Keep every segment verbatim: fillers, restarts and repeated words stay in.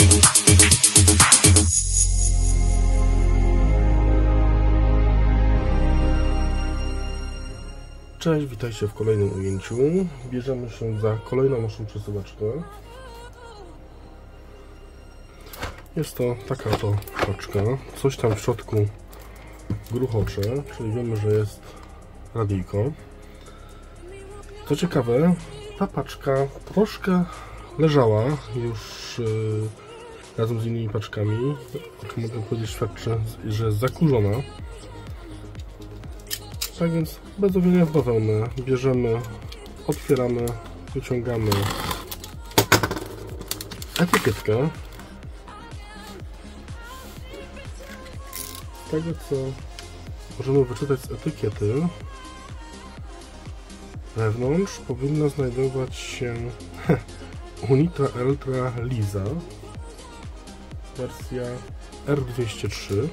Cześć, witajcie w kolejnym ujęciu. Bierzemy się za kolejną naszą przesuwaczkę. Jest to taka to paczka. Coś tam w środku gruchocze, czyli wiemy, że jest radyjko. Co ciekawe, ta paczka troszkę leżała już yy, razem z innymi paczkami. O czym mogę powiedzieć, świadczy, że jest zakurzona. Tak więc bez owijania w bawełnę bierzemy, otwieramy, wyciągamy etykietkę. Z tego, co możemy wyczytać z etykiety, wewnątrz powinna znajdować się Unitra Ultra Lisa, wersja R dwieście trzy.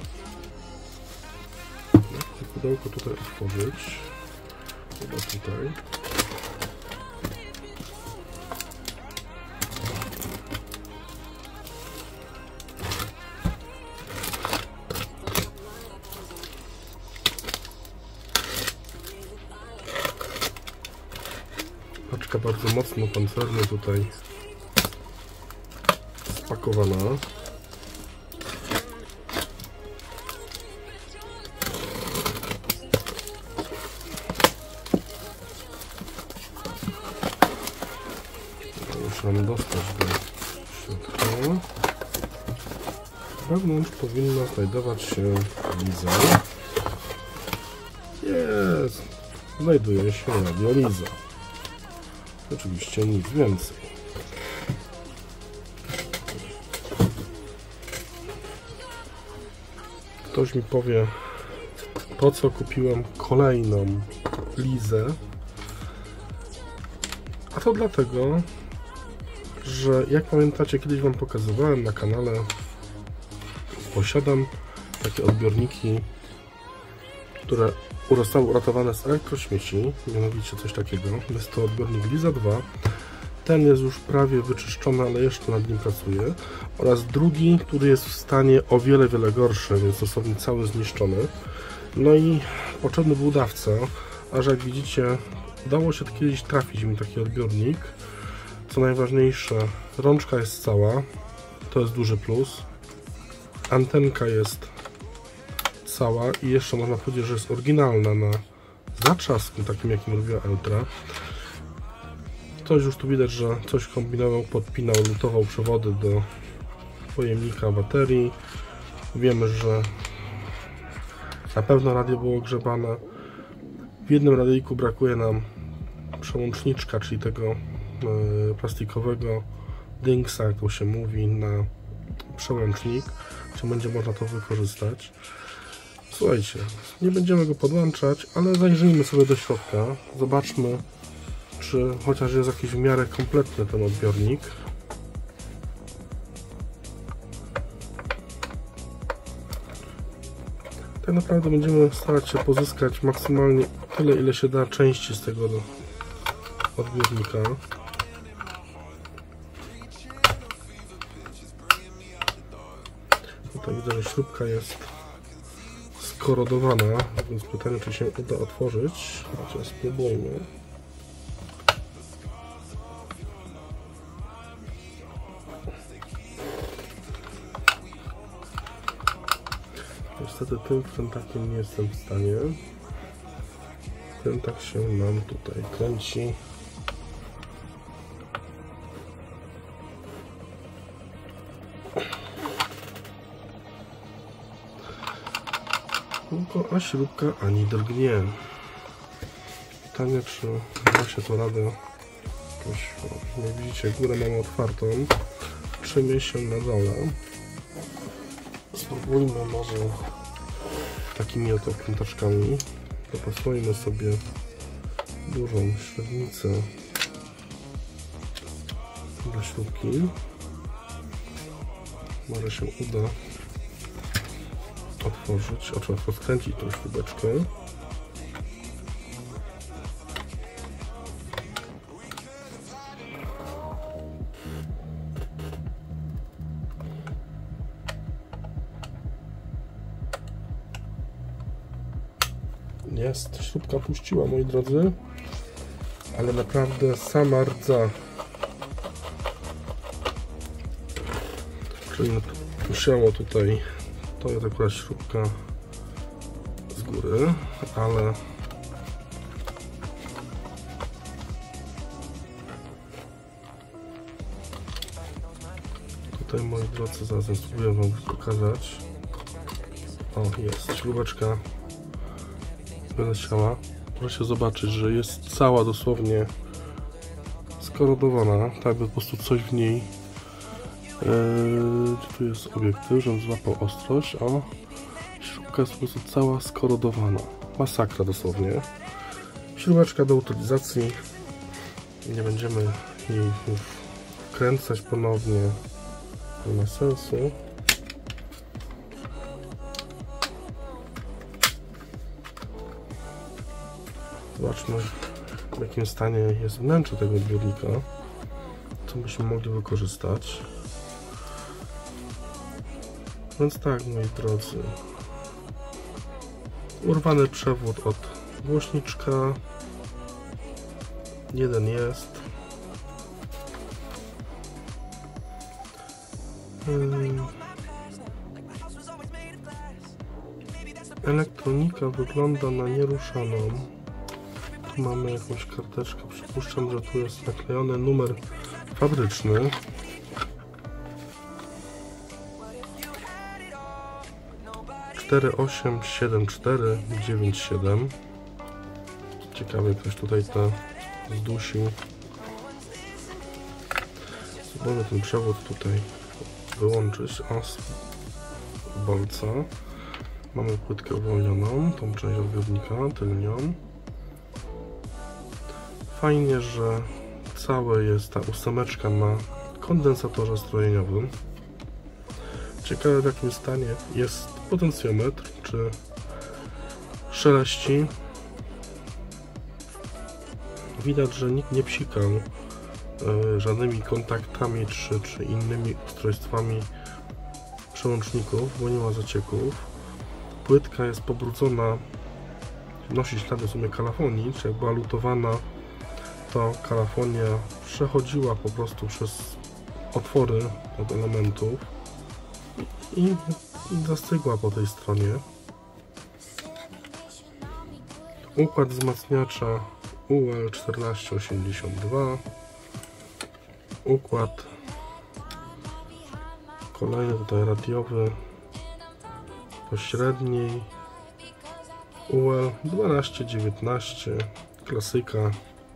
Pudełko tutaj otworzyć. Chyba tutaj. Paczka bardzo mocno pancernie tutaj spakowana. Muszę dostać do środka. Wewnątrz powinna znajdować się Liza. Jest! Znajduje się radio Liza. Oczywiście nic więcej. Ktoś mi powie, po co kupiłem kolejną Lizę. A to dlatego, że jak pamiętacie, kiedyś Wam pokazywałem na kanale, posiadam takie odbiorniki, które zostały uratowane z elektrośmieci, mianowicie coś takiego. Jest to odbiornik Liza dwa. Ten jest już prawie wyczyszczony, ale jeszcze nad nim pracuję. Oraz drugi, który jest w stanie o wiele, wiele gorszy, więc dosłownie cały zniszczony. No i potrzebny był dawca, aż jak widzicie, udało się kiedyś trafić mi taki odbiornik. Co najważniejsze, rączka jest cała, to jest duży plus. Antenka jest cała i jeszcze można powiedzieć, że jest oryginalna na zatrzasku, takim jakim robiła Ultra. Ktoś już tu widać, że coś kombinował, podpinał, lutował przewody do pojemnika baterii. Wiemy, że na pewno radio było grzebane. W jednym radyjku brakuje nam przełączniczka, czyli tego plastikowego dingsa, jak to się mówi, na przełącznik, czy będzie można to wykorzystać. Słuchajcie, nie będziemy go podłączać, ale zajrzyjmy sobie do środka, zobaczmy, czy chociaż jest jakiś w miarę kompletny ten odbiornik. Tak naprawdę będziemy starać się pozyskać maksymalnie tyle, ile się da części z tego odbiornika. Tutaj widzę, że śrubka jest skorodowana, więc pytanie, czy się uda otworzyć. Chociaż spróbujmy. Niestety tym prętakiem nie jestem w stanie. Prętak się nam tutaj kręci. Tylko a śrubka ani drgnie. Pytanie, czy da się to radę jakoś, jak widzicie, górę mamy otwartą, trzymie się na dole. Spróbujmy może takimi oto krętaczkami. Dopasujmy sobie dużą średnicę do śrubki. Może się uda otworzyć, o, trzeba rozkręcić tą śrubeczkę. Jest, śrubka puściła, moi drodzy, ale naprawdę sama rdza. Czyli musiało tutaj, to jest akurat śrubka z góry, ale tutaj, moi drodzy, zaraz spróbuję wam pokazać. O, jest śrubeczka wyleciała. Możecie zobaczyć, że jest cała dosłownie skorodowana, tak by po prostu coś w niej. Yy, tu jest obiektyw, żebym złapał ostrość. O, śrubka jest po prostu cała skorodowana. Masakra dosłownie. Śrubeczka do utylizacji. Nie będziemy jej wkręcać ponownie. Nie ma sensu. Zobaczmy, w jakim stanie jest wnętrze tego odbiornika, co byśmy mogli wykorzystać. Więc tak, moi drodzy, urwany przewód od głośniczka, jeden jest. Hmm. Elektronika wygląda na nieruszaną. Tu mamy jakąś karteczkę, przypuszczam, że tu jest naklejony numer fabryczny. cztery osiem siedem cztery dziewięć siedem. Ciekawe, ktoś tutaj to zdusi. Spróbujmy ten przewód tutaj wyłączyć. O, z bolca. Mamy płytkę uwolnioną, tą część odbiornika, tylnią. Fajnie, że całe jest ta ósemeczka na kondensatorze strojeniowym. Ciekawe, w jakim stanie jest potencjometr, czy szeleści. Widać, że nikt nie psikał y, żadnymi kontaktami czy, czy innymi ustrojstwami przełączników, bo nie ma zacieków. Płytka jest pobrudzona, nosi ślady w sumie kalafonii, czy jak była lutowana, to kalafonia przechodziła po prostu przez otwory od elementów i zastygła po tej stronie. Układ wzmacniacza U L czternaście osiemdziesiąt dwa. Układ kolejny tutaj radiowy pośredniej U L dwanaście dziewiętnaście, klasyka.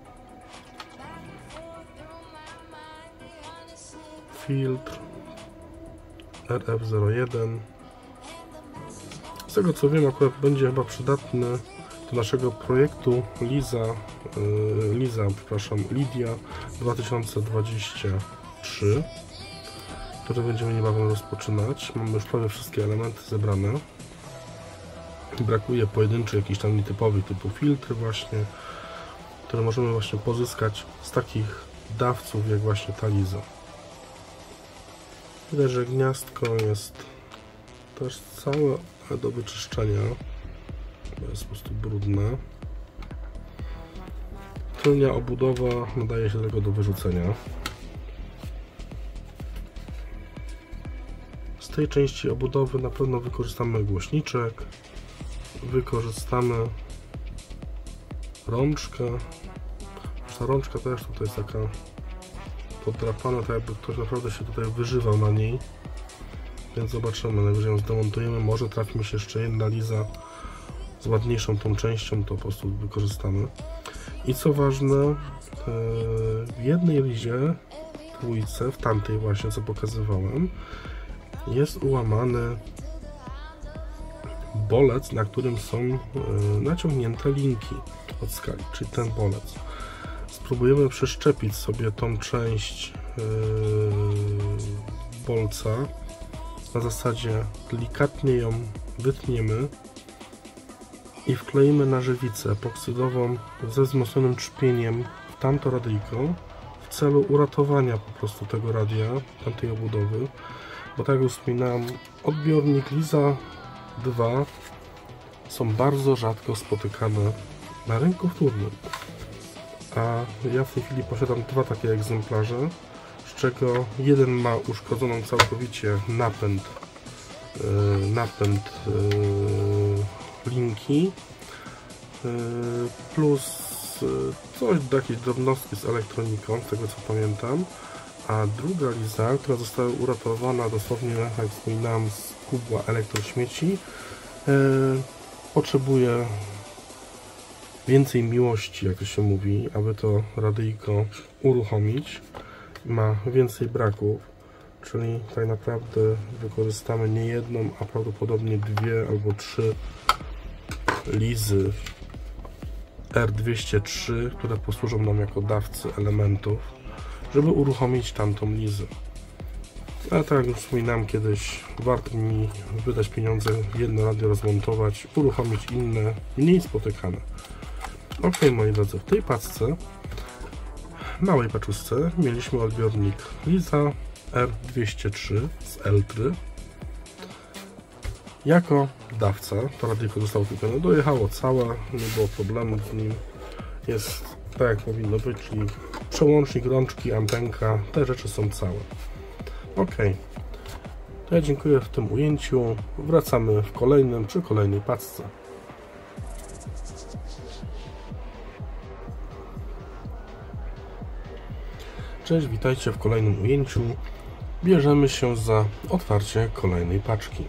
Filtr R F zero jeden. Z tego co wiem, akurat będzie chyba przydatny do naszego projektu Liza, yy, Liza, przepraszam, Lidia dwa tysiące dwadzieścia trzy, który będziemy niebawem rozpoczynać. Mamy już prawie wszystkie elementy zebrane. Brakuje pojedynczych, jakichś tam nietypowych typu filtry właśnie, które możemy właśnie pozyskać z takich dawców jak właśnie ta Liza. Widać, że gniazdko jest też całe do wyczyszczenia, bo jest po prostu brudne. Tylnia obudowa nadaje się tylko do wyrzucenia. Z tej części obudowy na pewno wykorzystamy głośniczek, wykorzystamy rączkę. Ta rączka też tutaj jest taka podrapana, tak jakby ktoś naprawdę się tutaj wyżywał na niej, więc zobaczymy, najwyżej ją zdemontujemy, może trafi mi się jeszcze jedna Liza z ładniejszą tą częścią, to po prostu wykorzystamy. I co ważne, w jednej Lizie, dwójce, w tamtej właśnie co pokazywałem, jest ułamany bolec, na którym są naciągnięte linki od skali, czyli ten bolec. Spróbujemy przeszczepić sobie tą część yy, bolca. Na zasadzie delikatnie ją wytniemy i wkleimy na żywicę epoksydową ze wzmocnionym trzpieniem w tamto radyjko w celu uratowania po prostu tego radia, tamtej obudowy, bo tak jak już wspominałem, odbiornik Liza dwa są bardzo rzadko spotykane na rynku wtórnym. A ja w tej chwili posiadam dwa takie egzemplarze, z czego jeden ma uszkodzoną całkowicie napęd, yy, napęd yy, linki, yy, plus yy, coś do jakiejś drobnostki z elektroniką, z tego co pamiętam. A druga Liza, która została uratowana dosłownie, jak wspominałem, z kubła elektrośmieci, yy, potrzebuje więcej miłości, jak to się mówi, aby to radyjko uruchomić. Ma więcej braków, czyli tak naprawdę wykorzystamy nie jedną, a prawdopodobnie dwie albo trzy Lizy R dwieście trzy, które posłużą nam jako dawcy elementów, żeby uruchomić tamtą Lizę. Ale tak jak już wspominałem kiedyś, warto mi wydać pieniądze, jedno radio rozmontować, uruchomić inne, mniej spotykane. Ok, moi drodzy, w tej paczce, małej paczuszce, mieliśmy odbiornik Liza R dwieście trzy z Eltry. Jako dawca, to radyjko zostało kupione, dojechało całe, nie było problemu z nim. Jest tak jak powinno być, czyli przełącznik, rączki, antenka, te rzeczy są całe. Ok, to ja dziękuję w tym ujęciu, wracamy w kolejnym, przy kolejnej paczce. Cześć, witajcie w kolejnym ujęciu. Bierzemy się za otwarcie kolejnej paczki.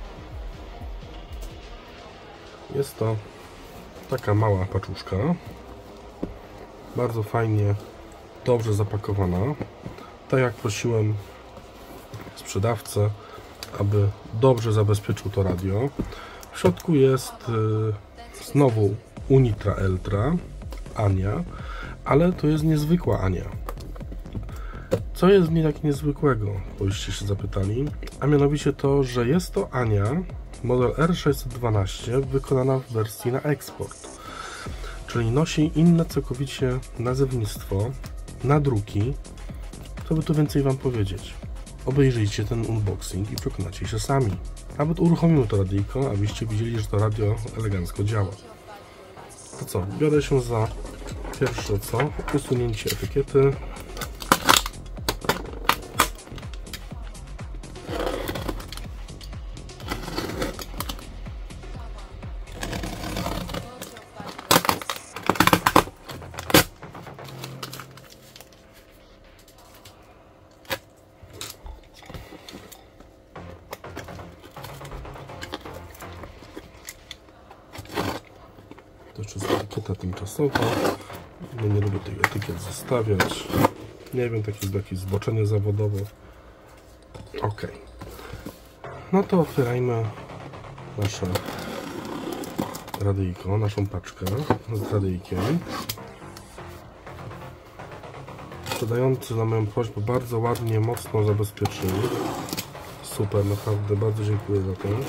Jest to taka mała paczuszka, bardzo fajnie, dobrze zapakowana. Tak jak prosiłem sprzedawcę, aby dobrze zabezpieczył to radio. W środku jest yy, znowu Unitra Eltra, Ania, ale to jest niezwykła Ania. Co jest w niej tak niezwykłego, boście się zapytali, a mianowicie to, że jest to Ania model R sześćset dwanaście wykonana w wersji na eksport, czyli nosi inne całkowicie nazewnictwo, nadruki. Co by tu więcej Wam powiedzieć? Obejrzyjcie ten unboxing i przekonacie się sami. Nawet uruchomimy to radyjko, abyście widzieli, że to radio elegancko działa. To co? Biorę się za pierwsze co? Usunięcie etykiety. To jeszcze jest etykieta tymczasowa. Ja nie lubię tych etykiet zostawiać. Nie wiem, takie jakieś zboczenie zawodowe. Ok. No to otwierajmy nasze radyjko, naszą paczkę z radyjkiem. Sprzedający na moją prośbę bardzo ładnie, mocno zabezpieczył. Super, naprawdę bardzo dziękuję za to.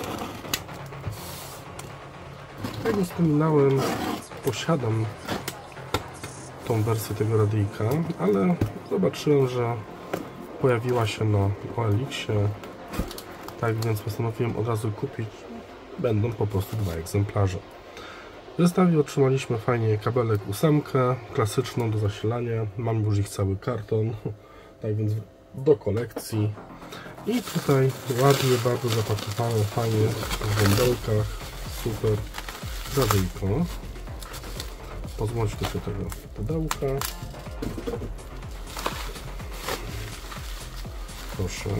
Jak już wspominałem, posiadam tą wersję tego radyjka, ale zobaczyłem, że pojawiła się na O L X-ie, tak więc postanowiłem od razu kupić. Będą po prostu dwa egzemplarze. W zestawie otrzymaliśmy fajnie kabelek ósemkę, klasyczną do zasilania. Mam już ich cały karton, tak więc do kolekcji. I tutaj ładnie, bardzo zapakowane, fajnie w bąbelkach. Super radyjko. Pozwólcie się tego pudełka. Proszę.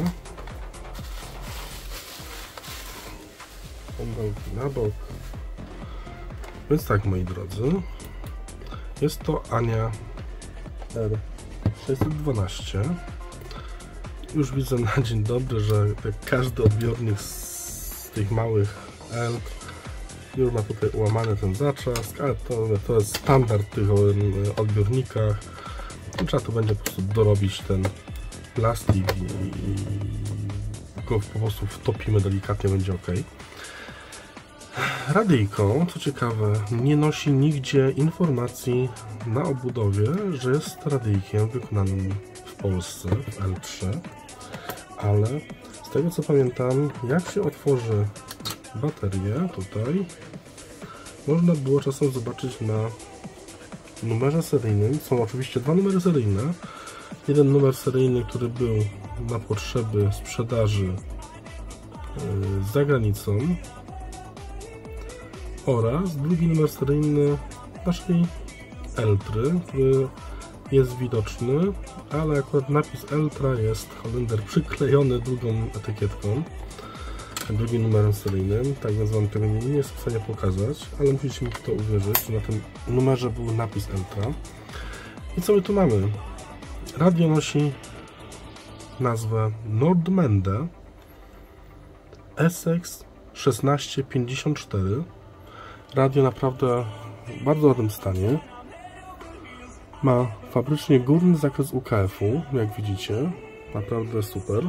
Bąbelki na bok. Więc tak, moi drodzy, jest to Ania R sześćset dwanaście. Już widzę na dzień dobry, że każdy odbiornik z tych małych Elt już ma tutaj ułamany ten zatrzask, ale to, to jest standard w tych odbiornikach. Trzeba tu będzie po prostu dorobić ten plastik i, i go po prostu wtopimy delikatnie, będzie ok. Radyjko, co ciekawe, nie nosi nigdzie informacji na obudowie, że jest radyjkiem wykonanym w Polsce w L trzy, ale z tego co pamiętam, jak się otworzy baterię tutaj, można było czasem zobaczyć na numerze seryjnym. Są oczywiście dwa numery seryjne. Jeden numer seryjny, który był na potrzeby sprzedaży za granicą, oraz drugi numer seryjny naszej Eltry, który jest widoczny, ale akurat napis Eltra jest Holender przyklejony drugą etykietką, drugim numerem seryjnym, tak więc wam tego nie jest w stanie pokazać, ale musicie mi w to uwierzyć, że na tym numerze był napis Eltra. I co my tu mamy? Radio nosi nazwę Nordmende S X szesnaście pięćdziesiąt cztery. Radio naprawdę w bardzo ładnym stanie. Ma fabrycznie górny zakres U K F-u, jak widzicie. Naprawdę super.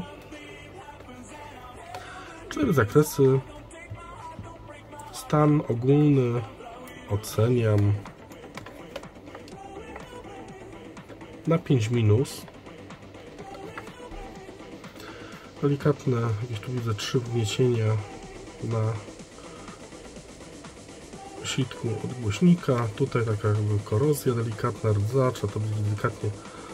Cztery zakresy. Stan ogólny oceniam na pięć minus. Delikatne, gdzieś tu widzę trzy wgniecienia na sitku od głośnika. Tutaj taka jakby korozja delikatna, rdza, trzeba to delikatnie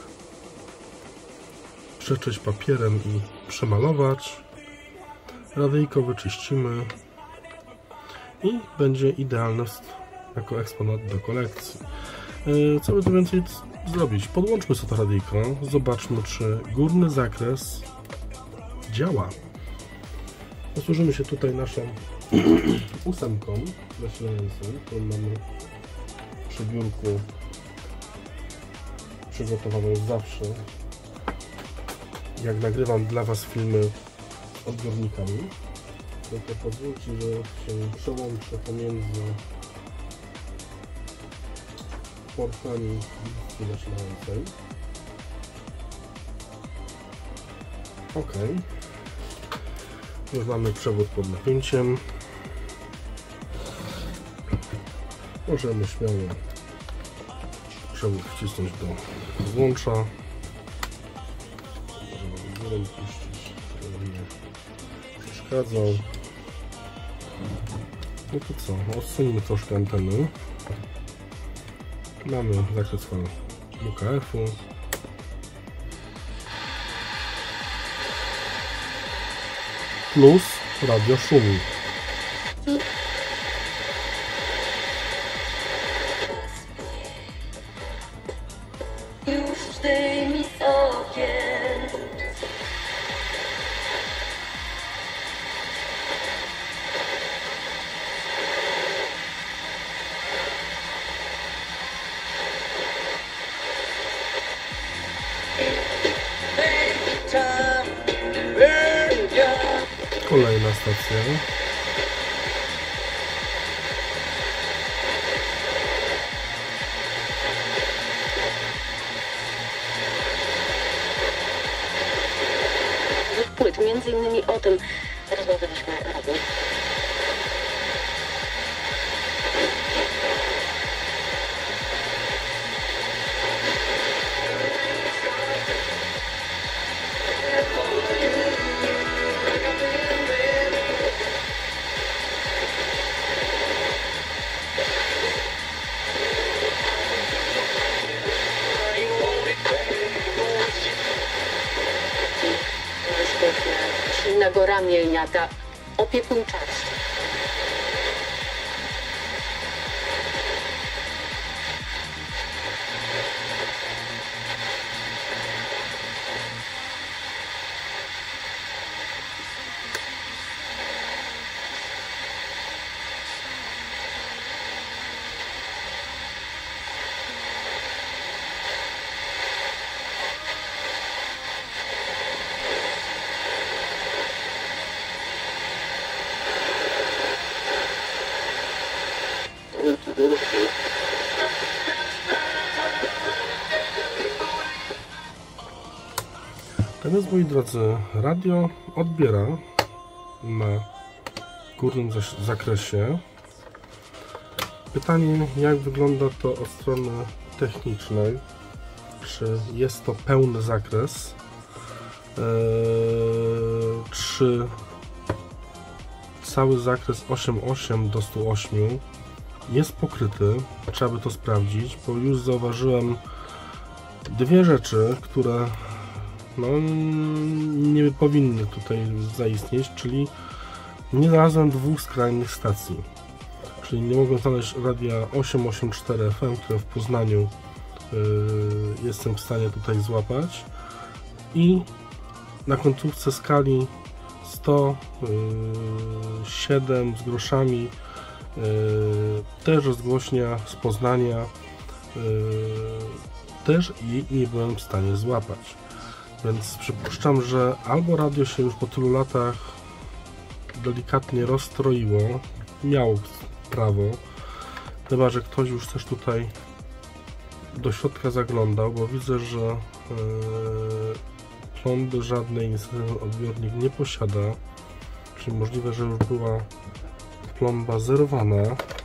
przeczyść papierem i przemalować. Radyjko wyczyścimy i będzie idealne jako eksponat do kolekcji. Co by tu więcej zrobić? Podłączmy sobie to radyjko, zobaczmy, czy górny zakres działa. Posłużymy się tutaj naszą ósemką zasilającą, którą mamy przy biurku przygotowaną zawsze, jak nagrywam dla Was filmy z odbiornikami. Tylko pozwólcie, że się przełączę pomiędzy portami zasilającej. Ok. Już mamy przewód pod napięciem. Możemy śmiało przewód wcisnąć do złącza. Możemy górę puścić, żeby nie przeszkadzał. No to co? Odsunimy troszkę anteny. Mamy zakres fal U K F-u. Plus radio szumi. Już zdejmij z okien. Kolejna stacja. Płyt, między innymi o tym rozmawialiśmy rano. Silnego ramienia, ta opiekuńczość. Teraz, moi drodzy, radio odbiera na górnym zakresie. Pytanie, jak wygląda to od strony technicznej? Czy jest to pełny zakres? Eee, czy cały zakres osiem przecinek osiem do stu ośmiu jest pokryty. Trzeba by to sprawdzić, bo już zauważyłem dwie rzeczy, które no, nie powinny tutaj zaistnieć, czyli nie znalazłem dwóch skrajnych stacji. Czyli nie mogłem znaleźć radia osiem osiem cztery F M, które w Poznaniu yy, jestem w stanie tutaj złapać, i na końcówce skali sto siedem z groszami yy, też rozgłośnia z Poznania, yy, też jej nie byłem w stanie złapać. Więc przypuszczam, że albo radio się już po tylu latach delikatnie rozstroiło, miało prawo, chyba że ktoś już też tutaj do środka zaglądał, bo widzę, że yy, plomby żadnej niestety odbiornik nie posiada, czyli możliwe, że już była plomba zerowana.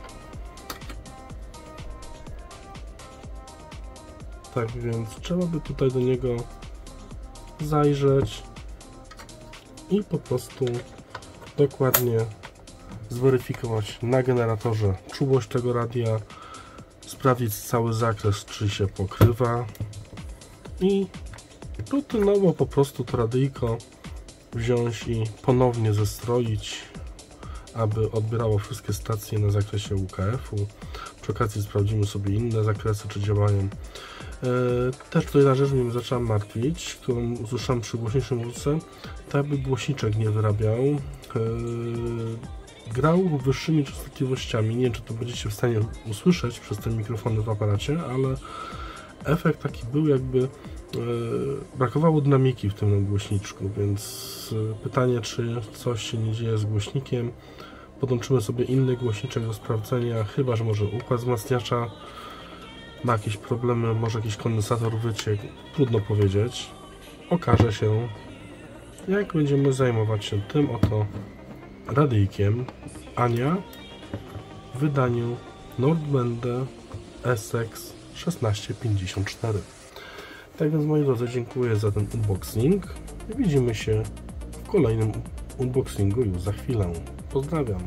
Tak więc trzeba by tutaj do niego zajrzeć i po prostu dokładnie zweryfikować na generatorze czułość tego radia, sprawdzić cały zakres, czy się pokrywa, i rutynowo po prostu to radyjko wziąć i ponownie zestroić, aby odbierało wszystkie stacje na zakresie U K F-u. Przy okazji sprawdzimy sobie inne zakresy, czy działają. Też tutaj jedna rzecz mnie zaczęła martwić, którą usłyszałem przy głośniejszym muzyce, to aby głośniczek nie wyrabiał. Grał wyższymi częstotliwościami. Nie wiem, czy to będziecie w stanie usłyszeć przez te mikrofony w aparacie, ale efekt taki był, jakby brakowało dynamiki w tym głośniczku, więc pytanie, czy coś się nie dzieje z głośnikiem. Podłączymy sobie inny głośniczek do sprawdzenia, chyba że może układ wzmacniacza ma jakieś problemy, może jakiś kondensator wyciekł, trudno powiedzieć. Okaże się, jak będziemy zajmować się tym oto radyjkiem Ania w wydaniu Nordwende Essex szesnaście pięćdziesiąt cztery. Tak więc, moi drodzy, dziękuję za ten unboxing i widzimy się w kolejnym unboxingu już za chwilę. Pozdrawiam.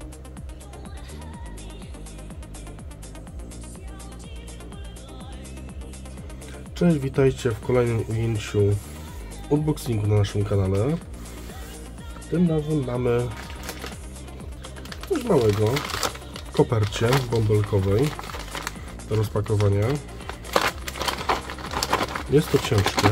Cześć, witajcie w kolejnym ujęciu unboxingu na naszym kanale. Tym razem mamy coś małego w kopercie bąbelkowej do rozpakowania. Jest to ciężkie.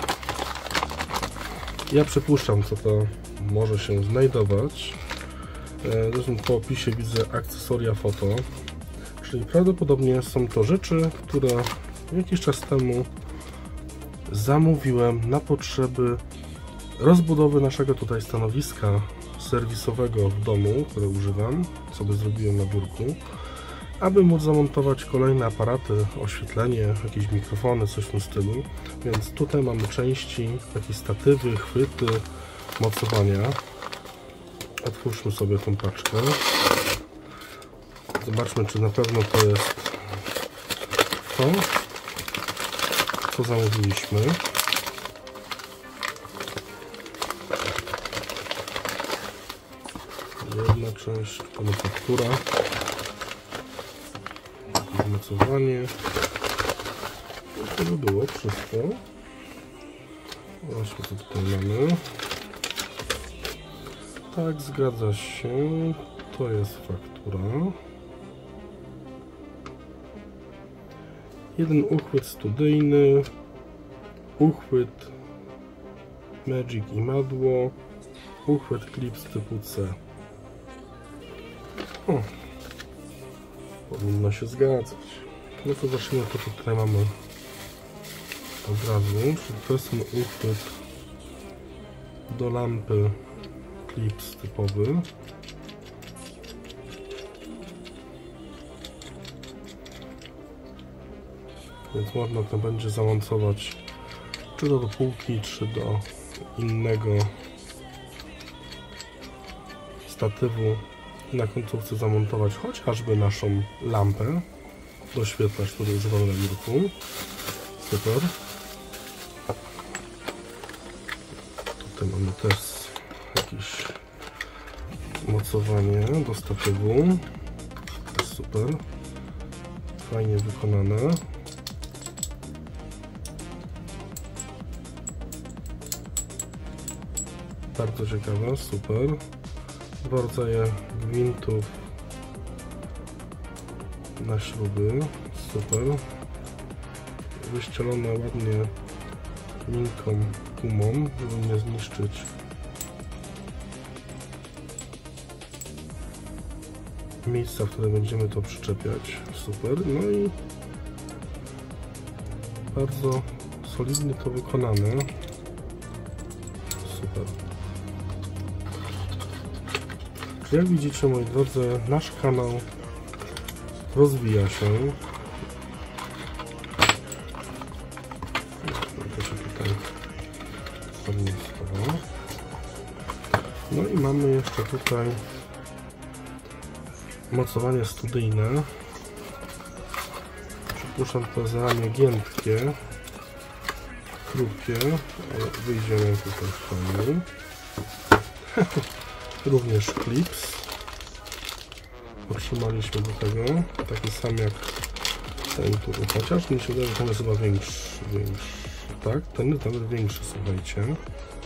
Ja przypuszczam, co to może się znajdować. Zresztą po opisie widzę akcesoria foto, czyli prawdopodobnie są to rzeczy, które jakiś czas temu zamówiłem na potrzeby rozbudowy naszego tutaj stanowiska serwisowego w domu, które używam, sobie zrobiłem na biurku, aby móc zamontować kolejne aparaty, oświetlenie, jakieś mikrofony, coś w tym stylu. Więc tutaj mamy części, jakieś statywy, chwyty, mocowania. Otwórzmy sobie tą paczkę. Zobaczmy, czy na pewno to jest to, co zamówiliśmy. Jedna część, manufaktura, mocowanie. To by było wszystko. Zobaczmy, co tutaj mamy. Tak, zgadza się. To jest faktura. Jeden uchwyt studyjny, uchwyt Magic imadło, uchwyt Clips typu C. O, powinno się zgadzać. No to zacznijmy to, co tutaj mamy od razu. Czyli to jest ten uchwyt do lampy Clips typowy. Więc można to będzie zamontować czy to do półki, czy do innego statywu. Na końcówce zamontować chociażby naszą lampę, doświetlacz, który używamy na biurku. Super. Tutaj mamy też jakieś mocowanie do statywu. super. Fajnie wykonane. Bardzo ciekawe, super. Dwa rodzaje gwintów na śruby, super. Wyścielone ładnie miękką gumą, żeby nie zniszczyć miejsca, w które będziemy to przyczepiać, super. No i bardzo solidnie to wykonane, super. Jak widzicie, moi drodzy, nasz kanał rozwija się. To się tutaj ładnie schowa. No i mamy jeszcze tutaj mocowanie studyjne. Przypuszczam, to jest ramię giętkie, krótkie, ale wyjdziemy tutaj fajnie. Również klips otrzymaliśmy do tego, taki sam jak ten tu, chociaż mi się wydaje, że ten jest chyba większy, większy. Tak, ten jest nawet większy, słuchajcie.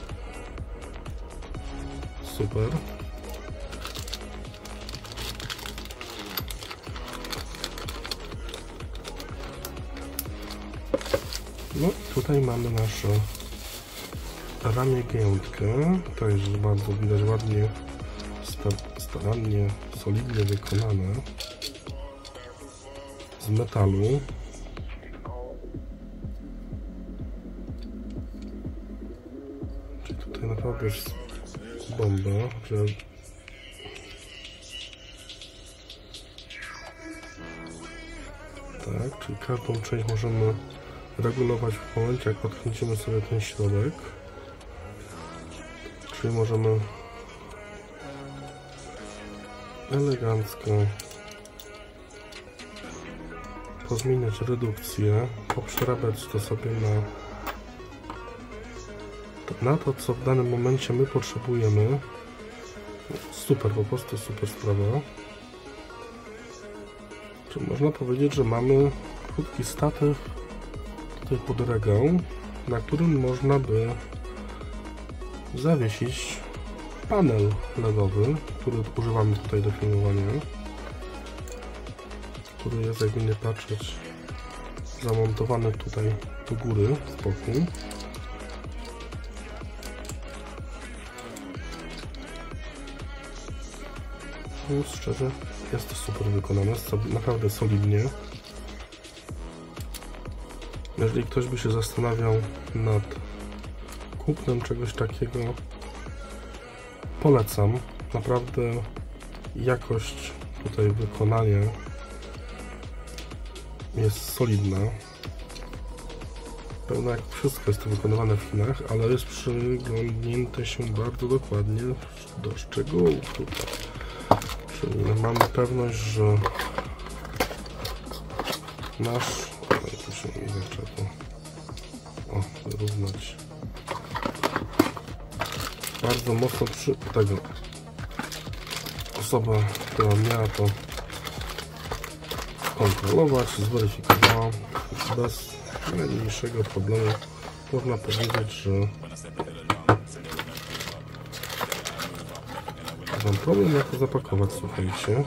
Super. No tutaj mamy nasze ramię giętkę, także bardzo widać ładnie, starannie, solidnie wykonane z metalu. Czyli tutaj naprawdę jest bomba, że tak, czyli każdą część możemy regulować w momencie, jak odkręcimy sobie ten środek. Czyli możemy elegancko pozmieniać redukcję, poprzerabiać to sobie na, na to, co w danym momencie my potrzebujemy. Super, po prostu super sprawa. Czyli można powiedzieć, że mamy krótki statyw tutaj pod regał, na którym można by zawiesić panel ledowy, który używamy tutaj do filmowania, który jest, jakby nie patrzeć, zamontowany tutaj do góry z boku. No, szczerze, jest to super wykonane, naprawdę solidnie. Jeżeli ktoś by się zastanawiał nad kupnem czegoś takiego, polecam. Naprawdę jakość tutaj wykonania jest solidna. Pewno jak wszystko jest to wykonywane w Chinach, ale jest przyglądnięte się bardzo dokładnie do szczegółów tutaj. Czyli mamy pewność, że nasz... Tu się nie zaczęło. O, wyrównać. Bardzo mocno przy tego osoba, która miała to kontrolować, zweryfikowała bez najmniejszego problemu. Można powiedzieć, że mam problem, jak to zapakować, słuchajcie.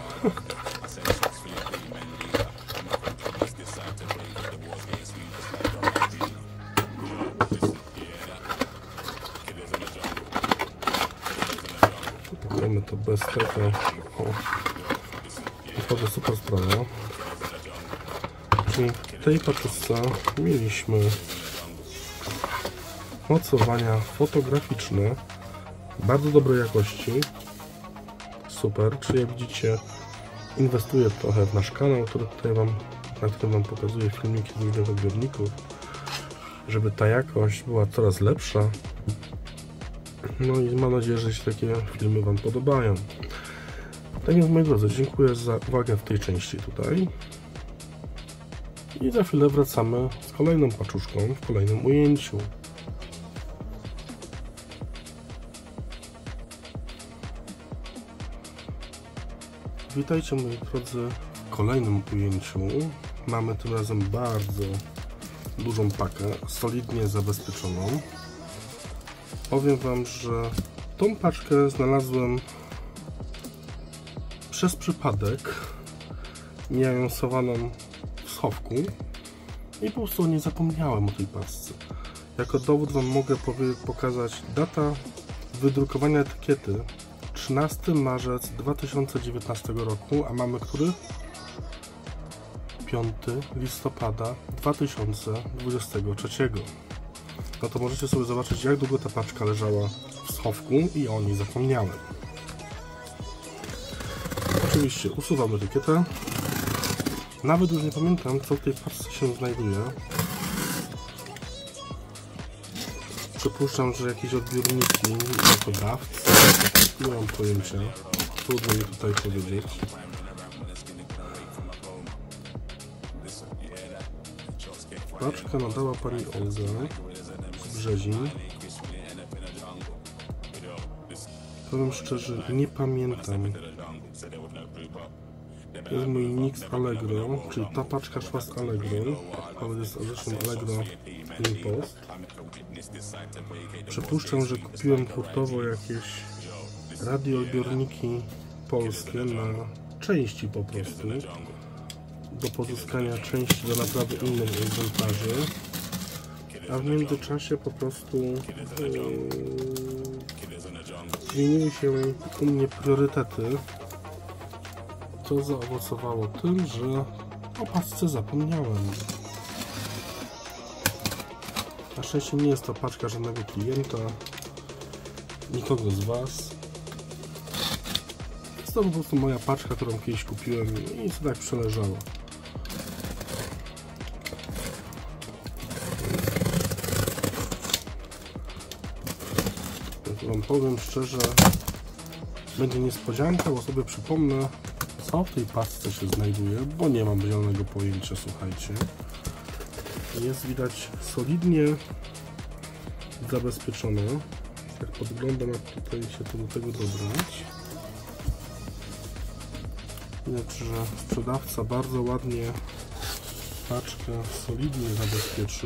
Pakujemy to bez tego. O, naprawdę super sprawa. Czyli w tej paczce mieliśmy mocowania fotograficzne bardzo dobrej jakości. Super, czyli jak widzicie, inwestuję trochę w nasz kanał, który tutaj wam, na którym wam pokazuję filmiki z różnych odbiorników, żeby ta jakość była coraz lepsza. No i mam nadzieję, że się takie filmy wam podobają. Tak więc, moi drodzy, dziękuję za uwagę w tej części tutaj. I za chwilę wracamy z kolejną paczuszką w kolejnym ujęciu. Witajcie, moi drodzy, w kolejnym ujęciu mamy tym razem bardzo dużą pakę, solidnie zabezpieczoną. Powiem Wam, że tą paczkę znalazłem przez przypadek, miałem ją schowaną w schowku i po prostu nie zapomniałem o tej paczce. Jako dowód Wam mogę pokazać data wydrukowania etykiety trzynasty marzec dwa tysiące dziewiętnastego roku, a mamy który? piąty listopada dwa tysiące dwudziestego trzeciego. No to możecie sobie zobaczyć, jak długo ta paczka leżała w schowku i o niej zapomniałem. Oczywiście usuwam etykietę. Nawet już nie pamiętam, co w tej paczce się znajduje. Przypuszczam, że jakieś odbiorniki jako dawcy. Nie mam pojęcia. Trudno mi tutaj powiedzieć. Paczkę nadała pani Olga z Brzezin. Powiem szczerze, nie pamiętam. To jest mój Nix Allegro, czyli ta paczka szła z Allegro. To jest zresztą Allegro Impost. Przypuszczam, że kupiłem hurtowo jakieś radioodbiorniki polskie na części po prostu. Do pozyskania części do naprawy innych egzemplarzy, a w międzyczasie po prostu yy, zmieniły się u mnie priorytety, co zaowocowało tym, że o paczce zapomniałem. Na szczęście nie jest to paczka żadnego klienta, nikogo z Was. Jest to po prostu moja paczka, którą kiedyś kupiłem i co tak przeleżała. Wam powiem szczerze, będzie niespodzianka, bo sobie przypomnę, co w tej paczce się znajduje, bo nie mam zielonego pojęcia, słuchajcie. Jest widać solidnie zabezpieczone. Jak podglądam, jak tutaj się to do tego dobrać. Widać, że sprzedawca bardzo ładnie paczkę solidnie zabezpieczył.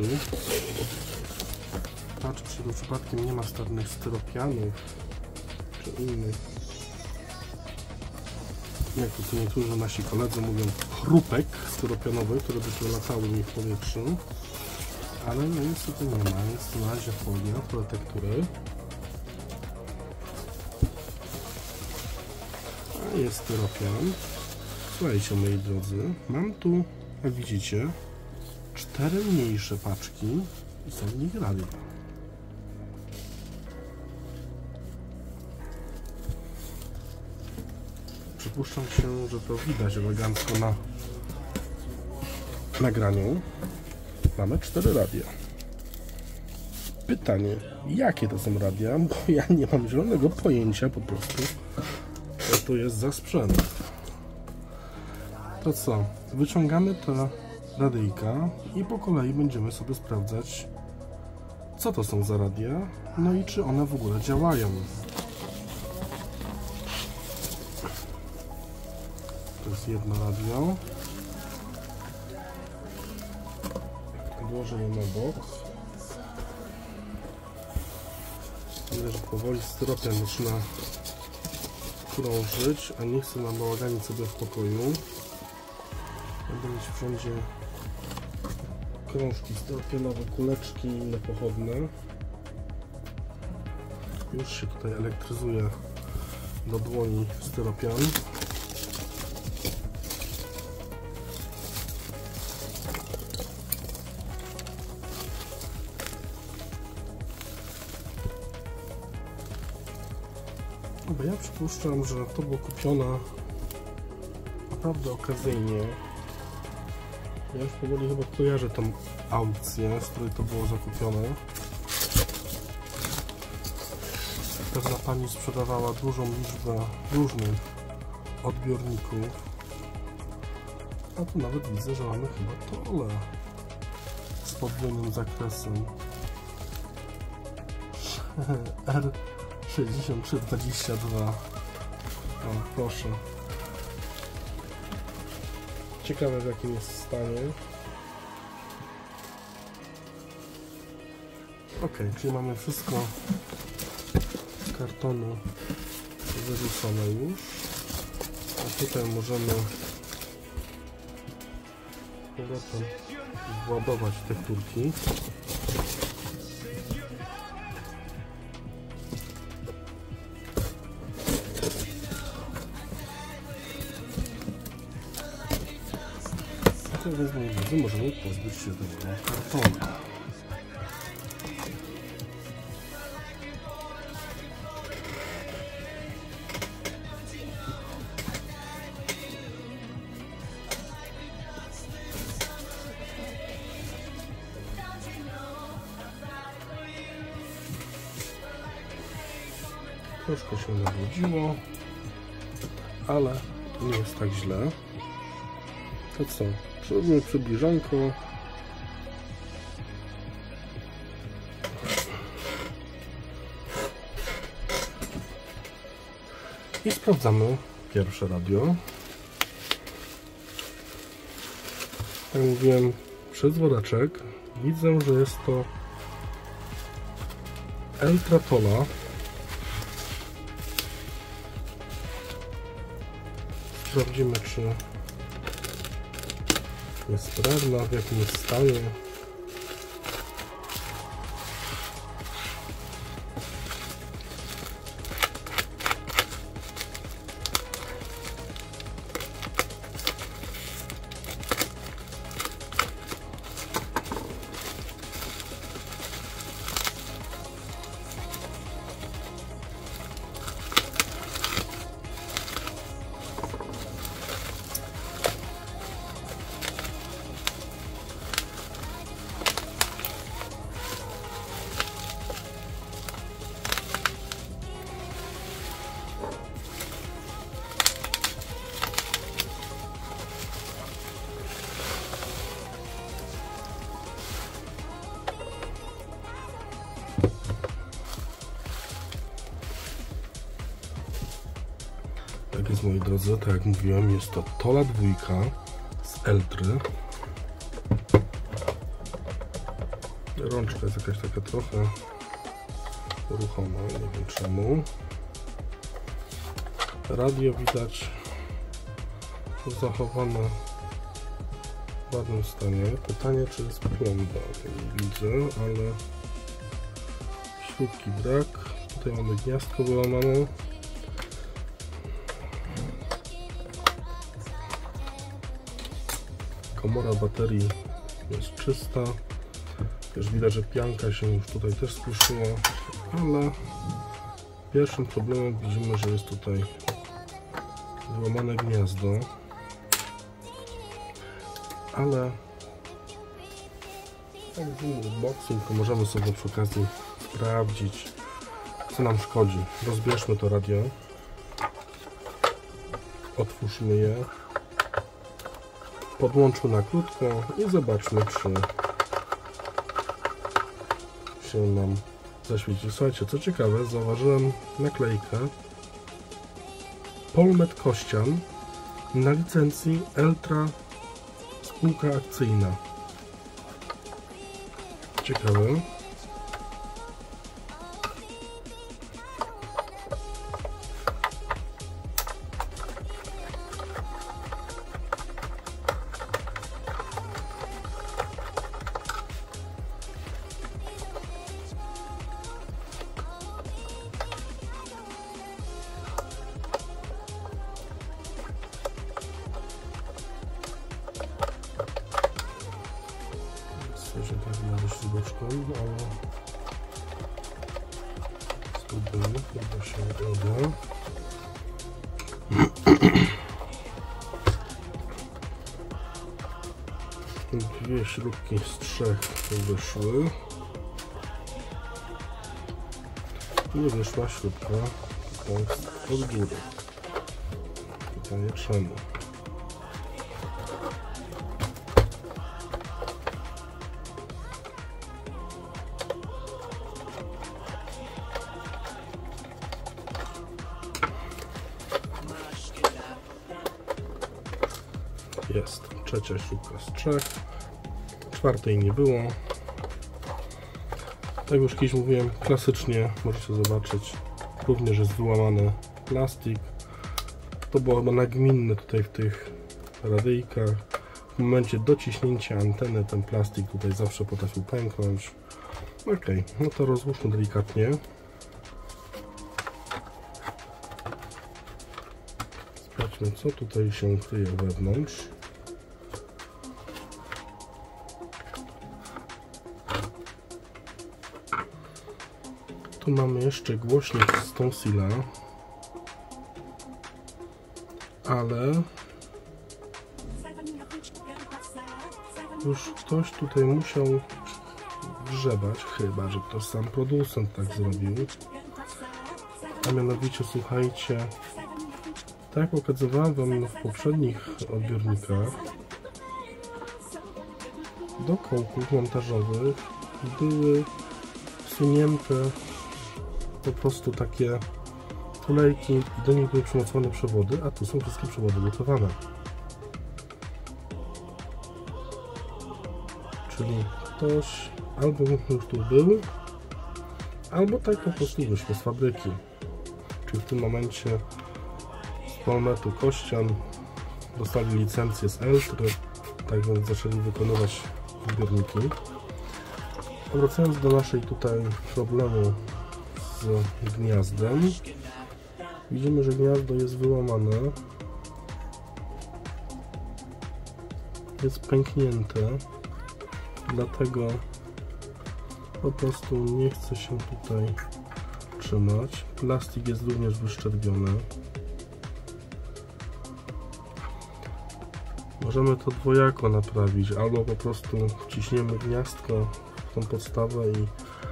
Patrzę, czy tu przypadkiem nie ma stawnych styropianów czy innych, jak to niektórzy nasi koledzy mówią, chrupek styropianowy, które by się latały mi w powietrzu, ale no niestety nie ma. Jest to na razie folia, protektury, a jest styropian. Słuchajcie, moi drodzy, mam tu, jak widzicie, cztery mniejsze paczki i są w nich radia. Przypuszczam się, że to widać elegancko na nagraniu. Mamy cztery radia. Pytanie, jakie to są radia? Bo ja nie mam zielonego pojęcia po prostu, co to jest za sprzęt. To co? Wyciągamy te radyjka i po kolei będziemy sobie sprawdzać, co to są za radia, no i czy one w ogóle działają. To jest jedno radio. Odłożę je na bok. Widzę, że powoli styropian zaczyna krążyć, a nie chcę nam bałaganić sobie w pokoju. Będę mieć wszędzie krążki styropianowe, kuleczki i inne pochodne. Już się tutaj elektryzuje do dłoni styropian. Bo ja przypuszczam, że to było kupione naprawdę okazyjnie. Ja już powoli chyba kojarzę tą aukcję, z której to było zakupione. Pewna pani sprzedawała dużą liczbę różnych odbiorników. A tu nawet widzę, że mamy chyba tole z podwójnym zakresem. R sześćdziesiąt trzy dwadzieścia dwa. O, proszę. Ciekawe, w jakim jest stanie. Ok, czyli mamy wszystko z kartonu wyrzucone już. A tutaj możemy powrotem władować te kurki. A teraz wezmę, możemy pozbyć się tego kartonu. Troszkę się nabrudziło, ale nie jest tak źle. To co? Zrobimy przybliżanko. I sprawdzamy pierwsze radio. Jak mówiłem, przez woreczek widzę, że jest to Eltra Tola. Sprawdzimy, czy jest sprawna, w jakim jest stanie. Tak jest, moi drodzy, tak jak mówiłem, jest to Tola dwójka z Eltry. Rączka jest jakaś taka trochę ruchoma, nie wiem czemu. Radio widać zachowane w ładnym stanie. Pytanie, czy jest plomba, nie widzę, ale śrubki brak. Tutaj mamy gniazdko wyłamane. Komora baterii jest czysta. Też widać, że pianka się już tutaj też skruszyła, ale pierwszym problemem widzimy, że jest tutaj wyłamane gniazdo. Ale jak z unboxing, to możemy sobie przy okazji sprawdzić, co nam szkodzi. Rozbierzmy to radio, otwórzmy je, podłączmy na krótko i zobaczmy, czy się nam zaświeci. Słuchajcie, co ciekawe, zauważyłem naklejkę Polmet Kościan na licencji Eltra spółka akcyjna. Ciekawe. Że tak nawet śrubeczką, ale spróbujmy, chyba się uda. Dwie śrubki z trzech wyszły. Nie wyszła śrubka od góry. Pytanie czemu? Jest. trzecia śrubka z trzech, czwartej nie było. Tak jak już kiedyś mówiłem, klasycznie możecie zobaczyć, również jest wyłamany plastik. To było chyba nagminne tutaj w tych radyjkach. W momencie dociśnięcia anteny ten plastik tutaj zawsze potrafił pęknąć. Ok, no to rozłóżmy delikatnie. Sprawdźmy, co tutaj się kryje wewnątrz. Tu mamy jeszcze głośnik z Tonsila, ale już ktoś tutaj musiał grzebać, chyba że ktoś sam producent tak zrobił. A mianowicie, słuchajcie, tak jak pokazywałem wam w poprzednich odbiornikach, do kołków montażowych były wsunięte po prostu takie tulejki i do nich były przymocowane przewody, a tu są wszystkie przewody lutowane. Czyli ktoś albo już tu był, albo tak po prostu wyszło z fabryki. Czyli w tym momencie z Polmetu Kościan dostali licencję z Eltry, tak więc zaczęli wykonywać odbiorniki. A wracając do naszej tutaj problemu z gniazdem, widzimy, że gniazdo jest wyłamane, jest pęknięte, dlatego po prostu nie chce się tutaj trzymać. Plastik jest również wyszczerbiony. Możemy to dwojako naprawić, albo po prostu wciśniemy gniazdko w tą podstawę i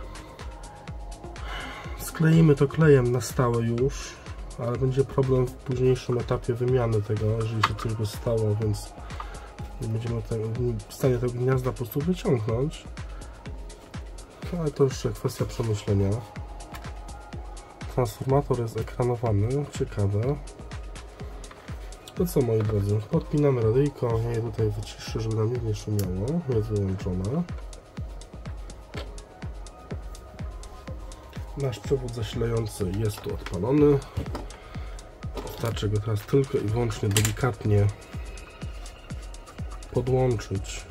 skleimy to klejem na stałe już, ale będzie problem w późniejszym etapie wymiany tego, jeżeli się coś by stało, więc nie będziemy w stanie tego gniazda po prostu wyciągnąć. Ale to jeszcze kwestia przemyślenia. Transformator jest ekranowany, ciekawe. To co, moi drodzy, podpinamy radyjko, ja je tutaj wyciszę, żeby nam nie szumiało, jest wyłączone. Nasz przewód zasilający jest tu odpalony. Wystarczy go teraz tylko i wyłącznie delikatnie podłączyć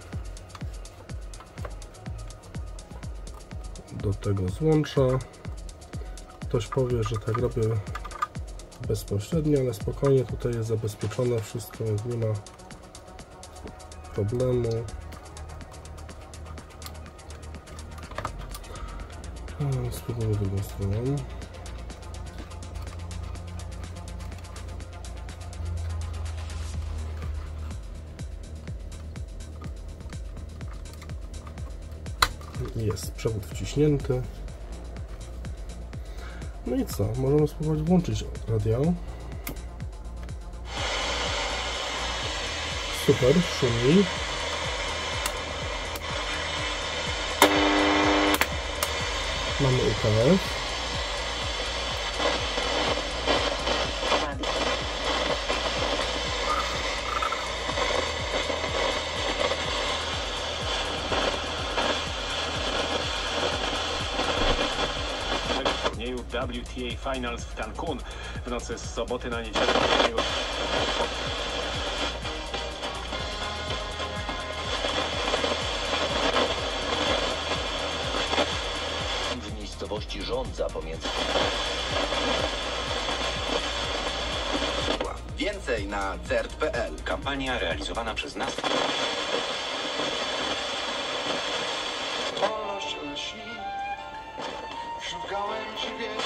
do tego złącza. Ktoś powie, że tak robię bezpośrednio, ale spokojnie, tutaj jest zabezpieczone wszystko, więc nie ma problemu. Spróbujmy drugą stroną. Jest przewód wciśnięty. No i co? Możemy spróbować włączyć radio. Super, szumi. Mamy U K F. W T A Finals w Cancun w nocy z soboty na niedzielę. W miejscowości Żądza pomiędzy... Więcej na cert kropka p l. Kampania realizowana przez nas. Wolność lśni wśród gałęzi wieś.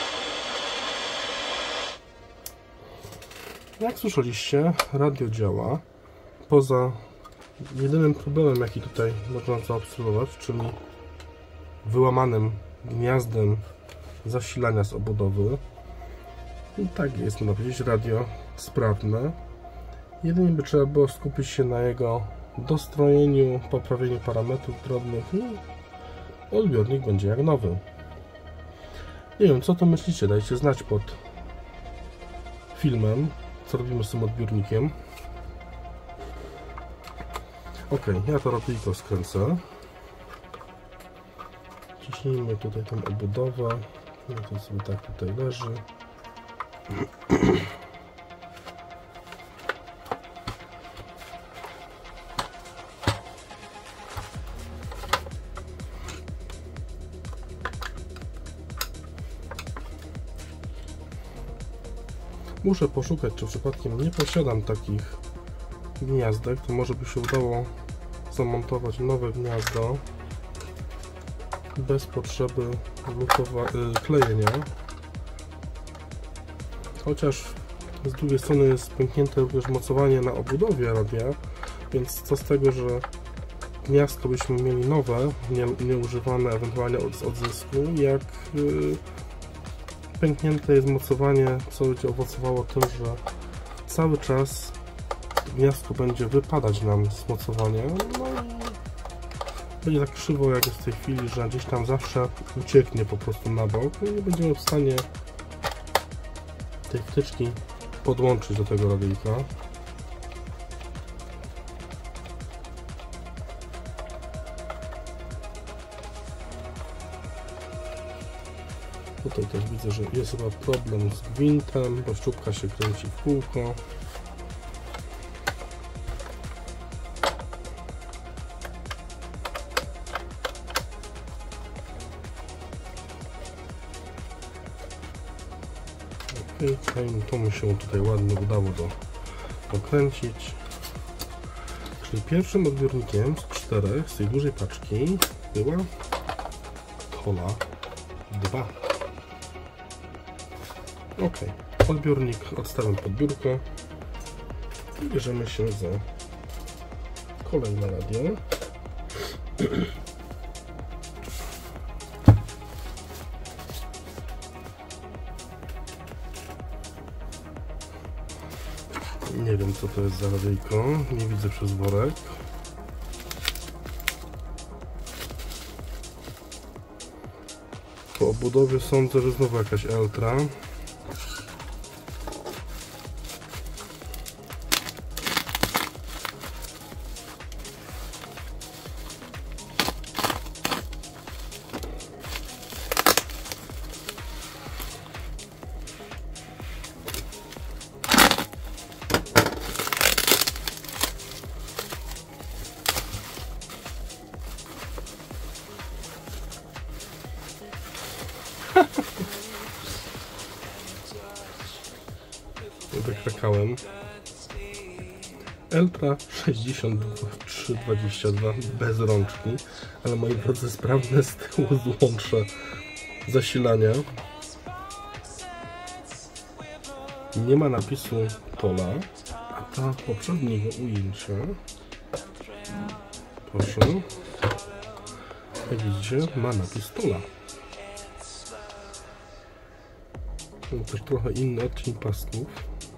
Jak słyszeliście, radio działa. Poza jedynym problemem, jaki tutaj można zaobserwować, czyli wyłamanym gniazdem zasilania z obudowy. I tak jest, można powiedzieć, radio sprawne. Jedynie by trzeba było skupić się na jego dostrojeniu, poprawieniu parametrów drobnych i odbiornik będzie jak nowy. Nie wiem, co to myślicie? Dajcie znać pod filmem, co robimy z tym odbiornikiem. Ok, ja to radyjko skręcę. Ciśnijmy tutaj tą obudowę. No to sobie tak tutaj leży. Muszę poszukać, czy przypadkiem nie posiadam takich gniazdek, to może by się udało zamontować nowe gniazdo bez potrzeby lutowa- klejenia. Chociaż z drugiej strony jest pęknięte również mocowanie na obudowie radia, więc co z tego, że gniazdko byśmy mieli nowe, nie, nieużywane, ewentualnie od, z odzysku, jak yy, pęknięte jest mocowanie, co będzie owocowało tym, że cały czas gniazdko będzie wypadać nam z mocowania, no i będzie tak krzywo jak jest w tej chwili, że gdzieś tam zawsze ucieknie po prostu na bok i nie będziemy w stanie tej wtyczki podłączyć do tego radyjka. Tutaj też widzę, że jest chyba problem z gwintem, bo śrubka się kręci w kółko. Ok, to mi się tutaj ładnie udało do pokręcić. Czyli pierwszym odbiornikiem z czterech, z tej dużej paczki była Tola dwa. Ok, odbiornik odstawiam pod biurko i bierzemy się za kolejne radio. Nie wiem, co to jest za radyjko, nie widzę przez worek. Po obudowie sądzę, że znowu jakaś Eltra. Wykrakałem. Eltra sześćdziesiąt trzy dwadzieścia dwa bez rączki, ale moi drodzy, sprawne z tyłu złącze zasilania. Nie ma napisu Tola, a ta poprzedniego ujęcia, proszę, jak widzicie, ma napis Tola. Mam też trochę inny odcień pasków.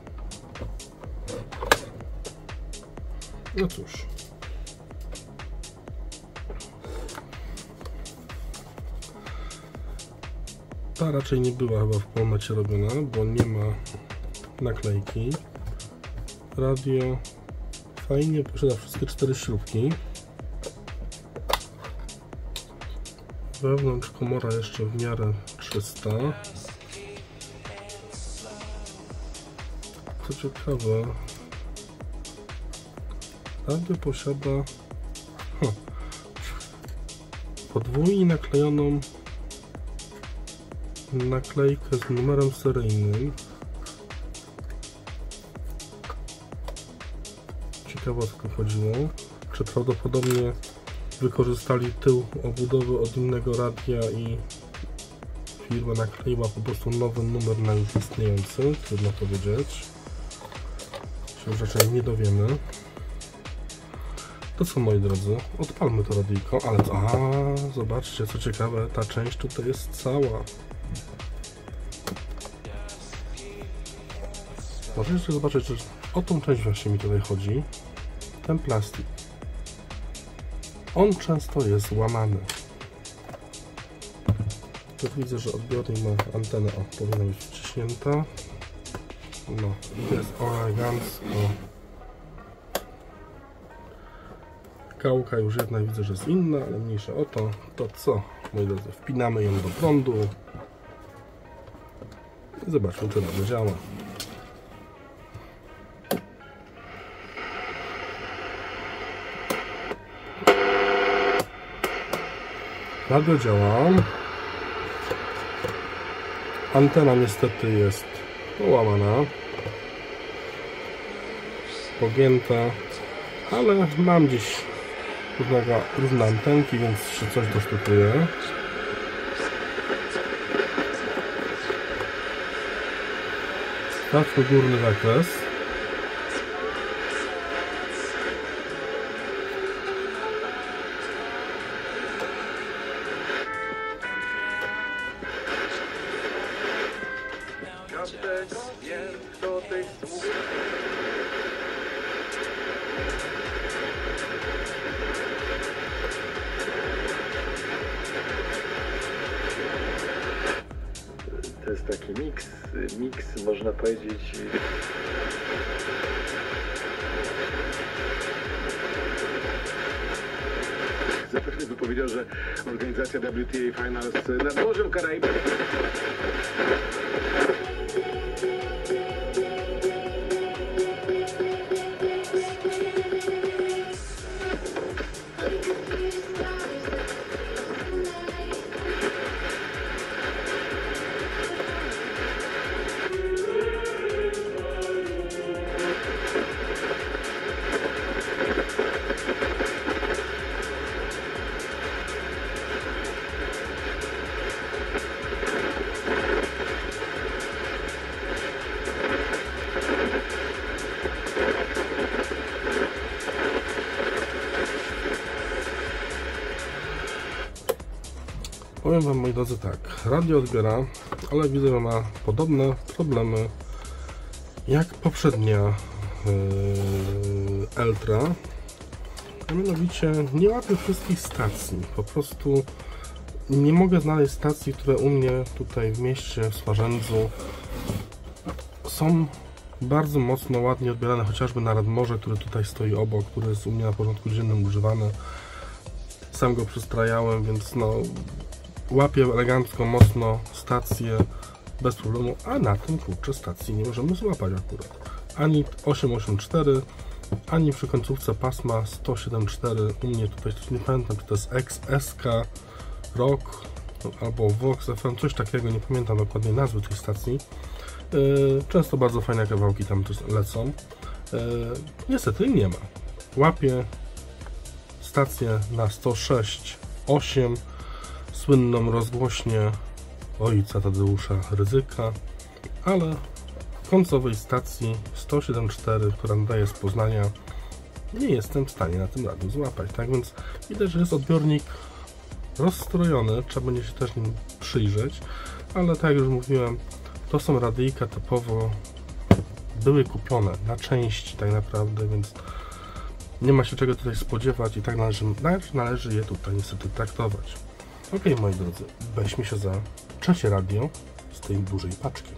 No cóż. Ta raczej nie była chyba w Polmacie robiona, bo nie ma naklejki. Radio fajnie posiada wszystkie cztery śrubki. Wewnątrz komora jeszcze w miarę czysta. Co ciekawe, radio posiada huh, podwójnie naklejoną naklejkę z numerem seryjnym. Ciekawe, o co tu chodziło. Czy prawdopodobnie wykorzystali tył obudowy od innego radia i firma nakleiła po prostu nowy numer na już istniejący. Trudno powiedzieć. Się już raczej nie dowiemy. To co, moi drodzy, odpalmy to radyjko, ale to, aha, zobaczcie, co ciekawe, ta część tutaj jest cała. Możecie jeszcze zobaczyć, że o tą część właśnie mi tutaj chodzi. Ten plastik. On często jest łamany. Tu widzę, że odbiornik ma antenę, o, powinna być wciśnięta. No, jest elegancko Gałka już jedna widzę, że jest inna, ale mniejsza o to. To co, moi drodzy, wpinamy ją do prądu i zobaczmy, czy radio działa. Radio działa. Antena niestety jest połamana, pogięta, ale mam gdzieś różnego, różne antenki, więc się coś dosztukuję. Sprawdźmy górny zakres. To jest taki miks, miks można powiedzieć. Zapewne by powiedział, że organizacja W T A Finals nad Morzem Karaibów. Powiem wam, moi drodzy, tak, radio odbiera, ale widzę, że ma podobne problemy jak poprzednia yy, Eltra, a mianowicie nie łapie wszystkich stacji. Po prostu nie mogę znaleźć stacji, które u mnie tutaj w mieście, w Swarzędzu są bardzo mocno ładnie odbierane, chociażby na Radmorze, który tutaj stoi obok, który jest u mnie na porządku dziennym używany. Sam go przystrajałem, więc no łapię elegancko, mocno stację bez problemu, a na tym kurczę stacji nie możemy złapać akurat. Ani osiemset osiemdziesiąt cztery, ani przy końcówce pasma sto siedemdziesiąt cztery. U mnie tutaj, nie pamiętam, czy to jest X S K, Rock albo Vox F M, coś takiego, nie pamiętam dokładnie nazwy tej stacji. Często bardzo fajne kawałki tam lecą. Niestety nie ma. Łapię stację na sto sześć osiem, słynną rozgłośnię ojca Tadeusza Rydzyka, ale końcowej stacji sto siedemdziesiąt cztery, która nadaje z Poznania, nie jestem w stanie na tym radiu złapać. Tak więc widać, że jest odbiornik rozstrojony, trzeba będzie się też nim przyjrzeć, ale tak jak już mówiłem, to są radyjka typowo były kupione na części tak naprawdę, więc nie ma się czego tutaj spodziewać i tak należy, należy je tutaj niestety traktować. Ok, moi drodzy, weźmy się za trzecie radio z tej dużej paczki.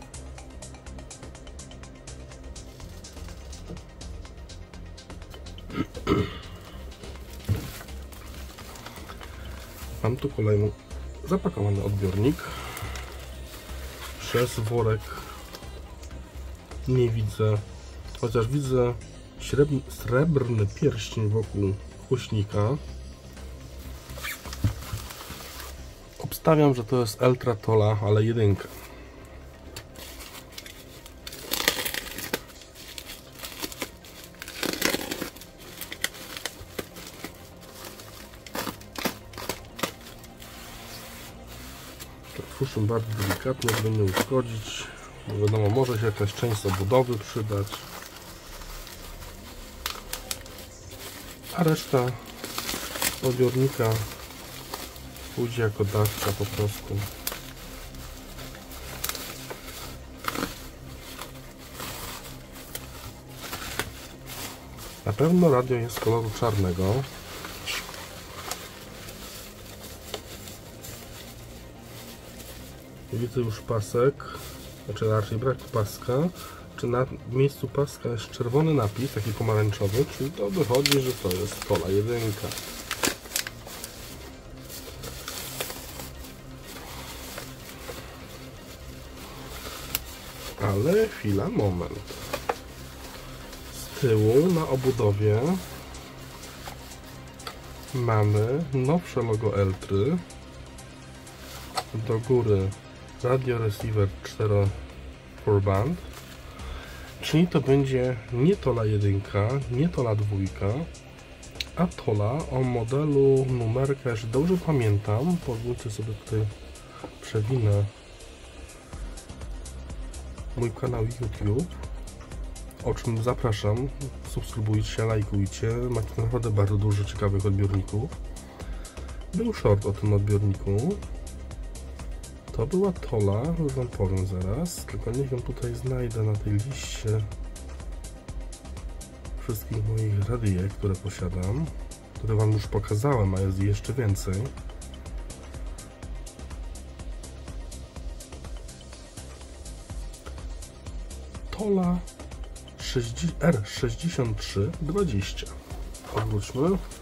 Mam tu kolejny zapakowany odbiornik. Przez worek nie widzę, chociaż widzę srebrny pierścień wokół głośnika. Obstawiam, że to jest Eltra Tola, ale jedynka. Otwórzmy bardzo delikatnie, żeby nie uszkodzić. Bo wiadomo, może się jakaś część obudowy przydać. A reszta odbiornika pójdzie jako dawka po prostu. Na pewno radio jest koloru czarnego. Widzę już pasek, znaczy raczej brak paska, czy na miejscu paska jest czerwony napis, taki pomarańczowy, czyli to wychodzi, że to jest Tola jedynka. Ale chwila, moment. Z tyłu na obudowie mamy nowsze logo Eltry. Do góry radio receiver cztery band, czyli to będzie nie Tola jedynka, nie Tola dwójka, a Tola o modelu numerka, jeżeli dobrze pamiętam, pozwólcie sobie tutaj przewinę mój kanał YouTube, o czym zapraszam, subskrybujcie, lajkujcie, macie naprawdę bardzo dużo ciekawych odbiorników. Był short o tym odbiorniku. To była Tola, już wam powiem zaraz, tylko niech ją tutaj znajdę na tej liście wszystkich moich radyjek, które posiadam, które wam już pokazałem, a jest jeszcze więcej. Tola R sześćdziesiąt trzy dwadzieścia. Odwróćmy.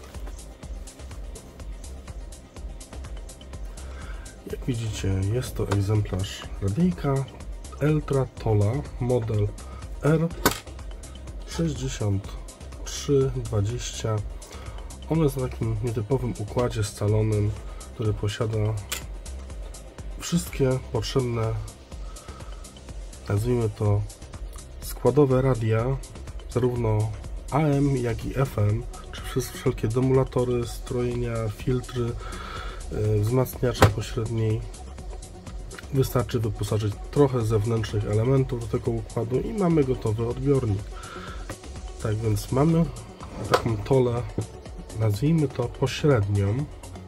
Jak widzicie, jest to egzemplarz radyjka Eltra Tola model R sześćdziesiąt trzy dwadzieścia. On jest na takim nietypowym układzie scalonym, który posiada wszystkie potrzebne, nazwijmy to, składowe radia, zarówno A M, jak i F M, czy wszelkie demulatory, strojenia, filtry, wzmacniacze pośredniej. Wystarczy wyposażyć trochę zewnętrznych elementów do tego układu i mamy gotowy odbiornik. Tak więc mamy taką Tolę, nazwijmy to pośrednią.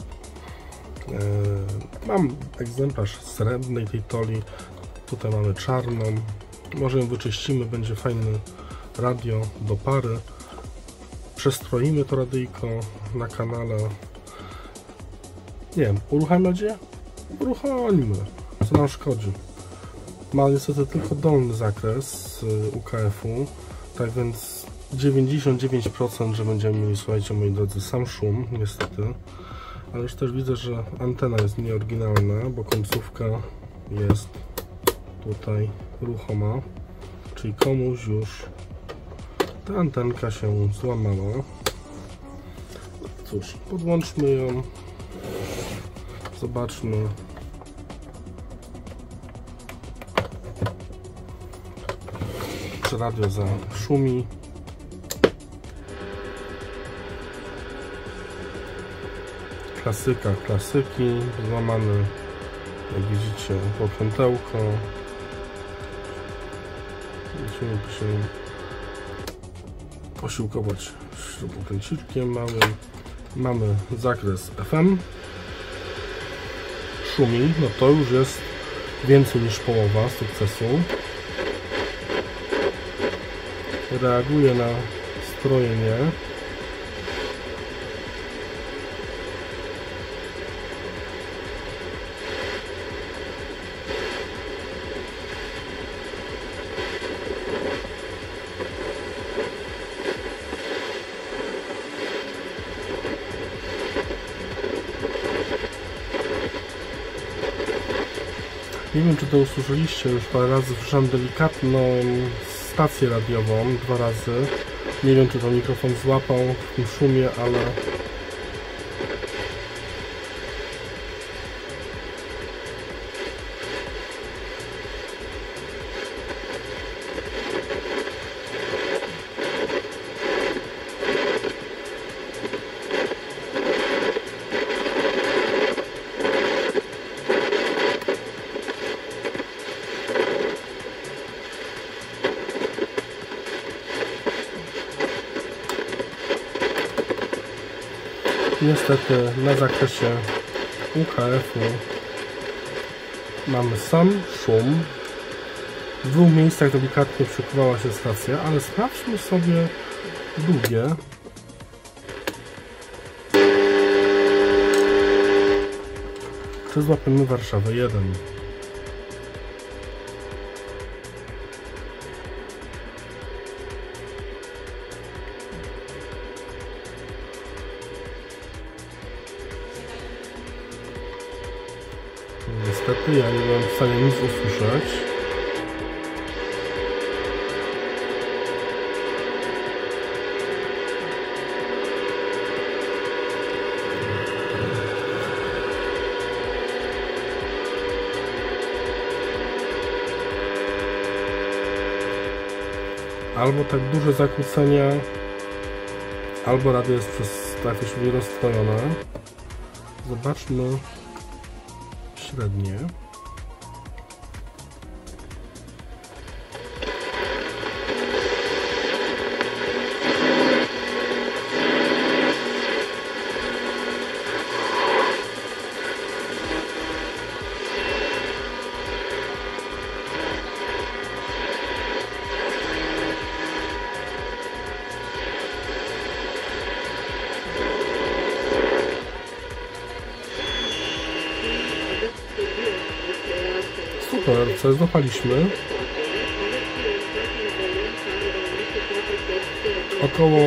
Mam egzemplarz srebrnej tej Toli, tutaj mamy czarną. Może ją wyczyścimy, będzie fajne radio do pary. Przestroimy to radyjko na kanale. Nie wiem, uruchamiać je? Uruchomimy. Co nam szkodzi? Ma niestety tylko dolny zakres U K F-u, tak więc dziewięćdziesiąt dziewięć procent, że będziemy mieli, słuchajcie moi drodzy, sam szum, niestety. Ale już też widzę, że antena jest nieoryginalna, bo końcówka jest tutaj ruchoma, czyli komuś już ta antenka się złamała. Cóż, podłączmy ją, zobaczmy. Czy radio zaszumi. Klasyka klasyki, złamany, jak widzicie, pokrętełko. Musimy się posiłkować śrubokręciczkiem małym. Mamy zakres F M. Szumi, no to już jest więcej niż połowa sukcesu. Reaguje na strojenie. Nie wiem, czy to usłyszeliście, już parę razy słyszałem delikatną stację radiową, dwa razy. Nie wiem, czy to mikrofon złapał w tym szumie, ale niestety na zakresie U K F-u mamy sam szum. W dwóch miejscach delikatnie przekuwała się stacja, ale sprawdźmy sobie długie. Czy złapiemy Warszawę jeden? niestety ja nie byłem w stanie nic usłyszeć. Albo tak duże zakłócenia, albo radio jest przez jakieś rozstrojone. Zobaczmy średnie. Super, coś złapaliśmy. Około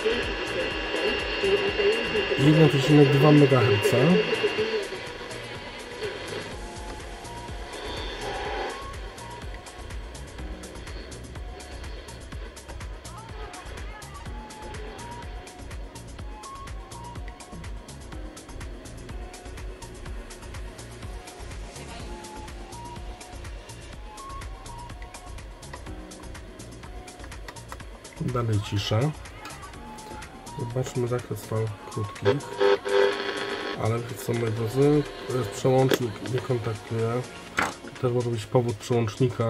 jeden przecinek dwa megaherca. Dalej cisza. Zobaczmy zakres fal krótkich. Ale wiecie co, moi drodzy, to jest przełącznik, nie kontaktuje. To też może być powód przełącznika.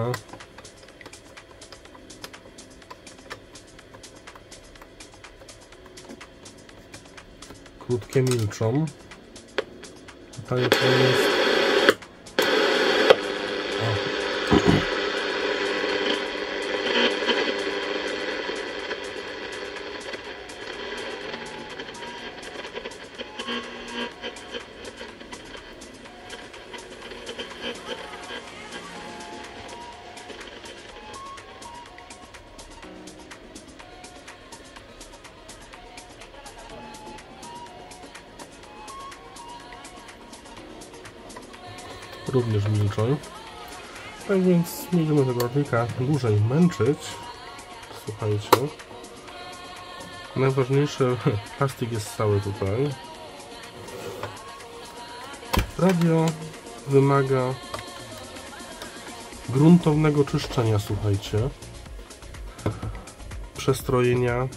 Krótkie milczą. Pytanie to jest... również milczą. Tak więc nie będziemy tego radnika dłużej męczyć. Słuchajcie. Najważniejsze, plastik jest cały tutaj. Radio wymaga gruntownego czyszczenia, słuchajcie. Przestrojenia,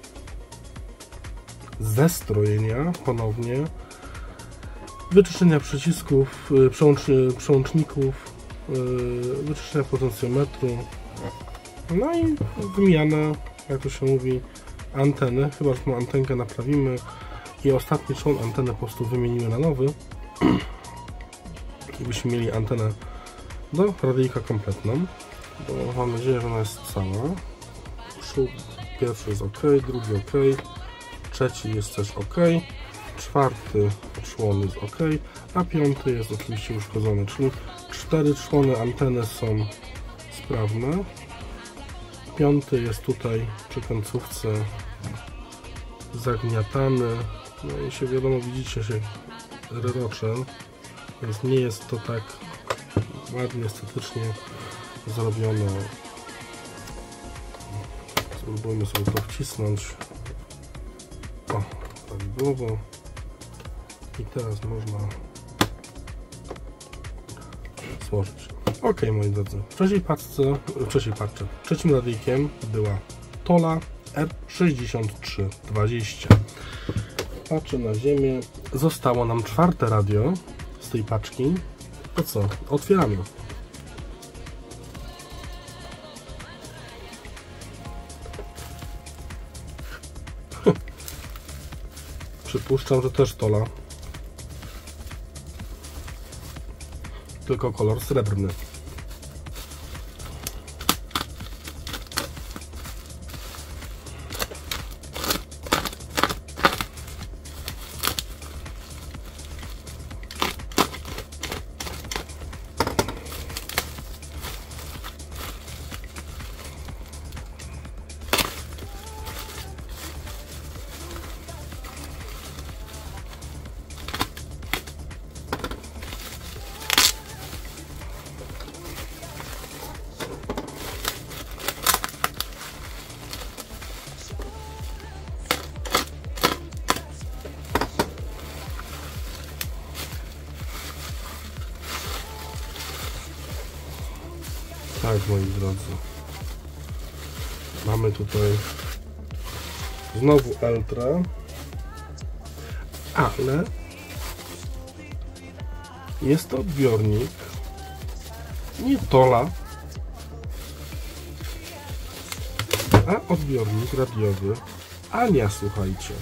zestrojenia ponownie, wyczyszczenia przycisków, przełącz, przełączników, wyczyszczenia potencjometru, no i wymiana, jak to się mówi, anteny. Chyba, że tą antenkę naprawimy i ostatni człon antenę po prostu wymienimy na nowy i byśmy mieli antenę do radyjka kompletną, bo mam nadzieję, że ona jest cała. Przód pierwszy jest ok, drugi ok, trzeci jest też ok, czwarty człon jest ok, a piąty jest oczywiście uszkodzony, czyli cztery człony anteny są sprawne. Piąty jest tutaj przy końcówce zagniatany, no i się wiadomo, widzicie, się ryrocze, więc nie jest to tak ładnie, estetycznie zrobione. Spróbujmy sobie to wcisnąć. O, prawidłowo. I teraz można złożyć. Ok, moi drodzy. W trzeciej paczce, w trzeciej paczce, trzecim radyjkiem była Tola R sześćdziesiąt trzy dwadzieścia. Patrzę na ziemię. Zostało nam czwarte radio z tej paczki. To co? Otwieramy. Przypuszczam, że też Tola. Tylko kolor srebrny. tak, moi drodzy. Mamy tutaj znowu Eltrę, ale jest to odbiornik nie Tola, a odbiornik radiowy Ania, słuchajcie.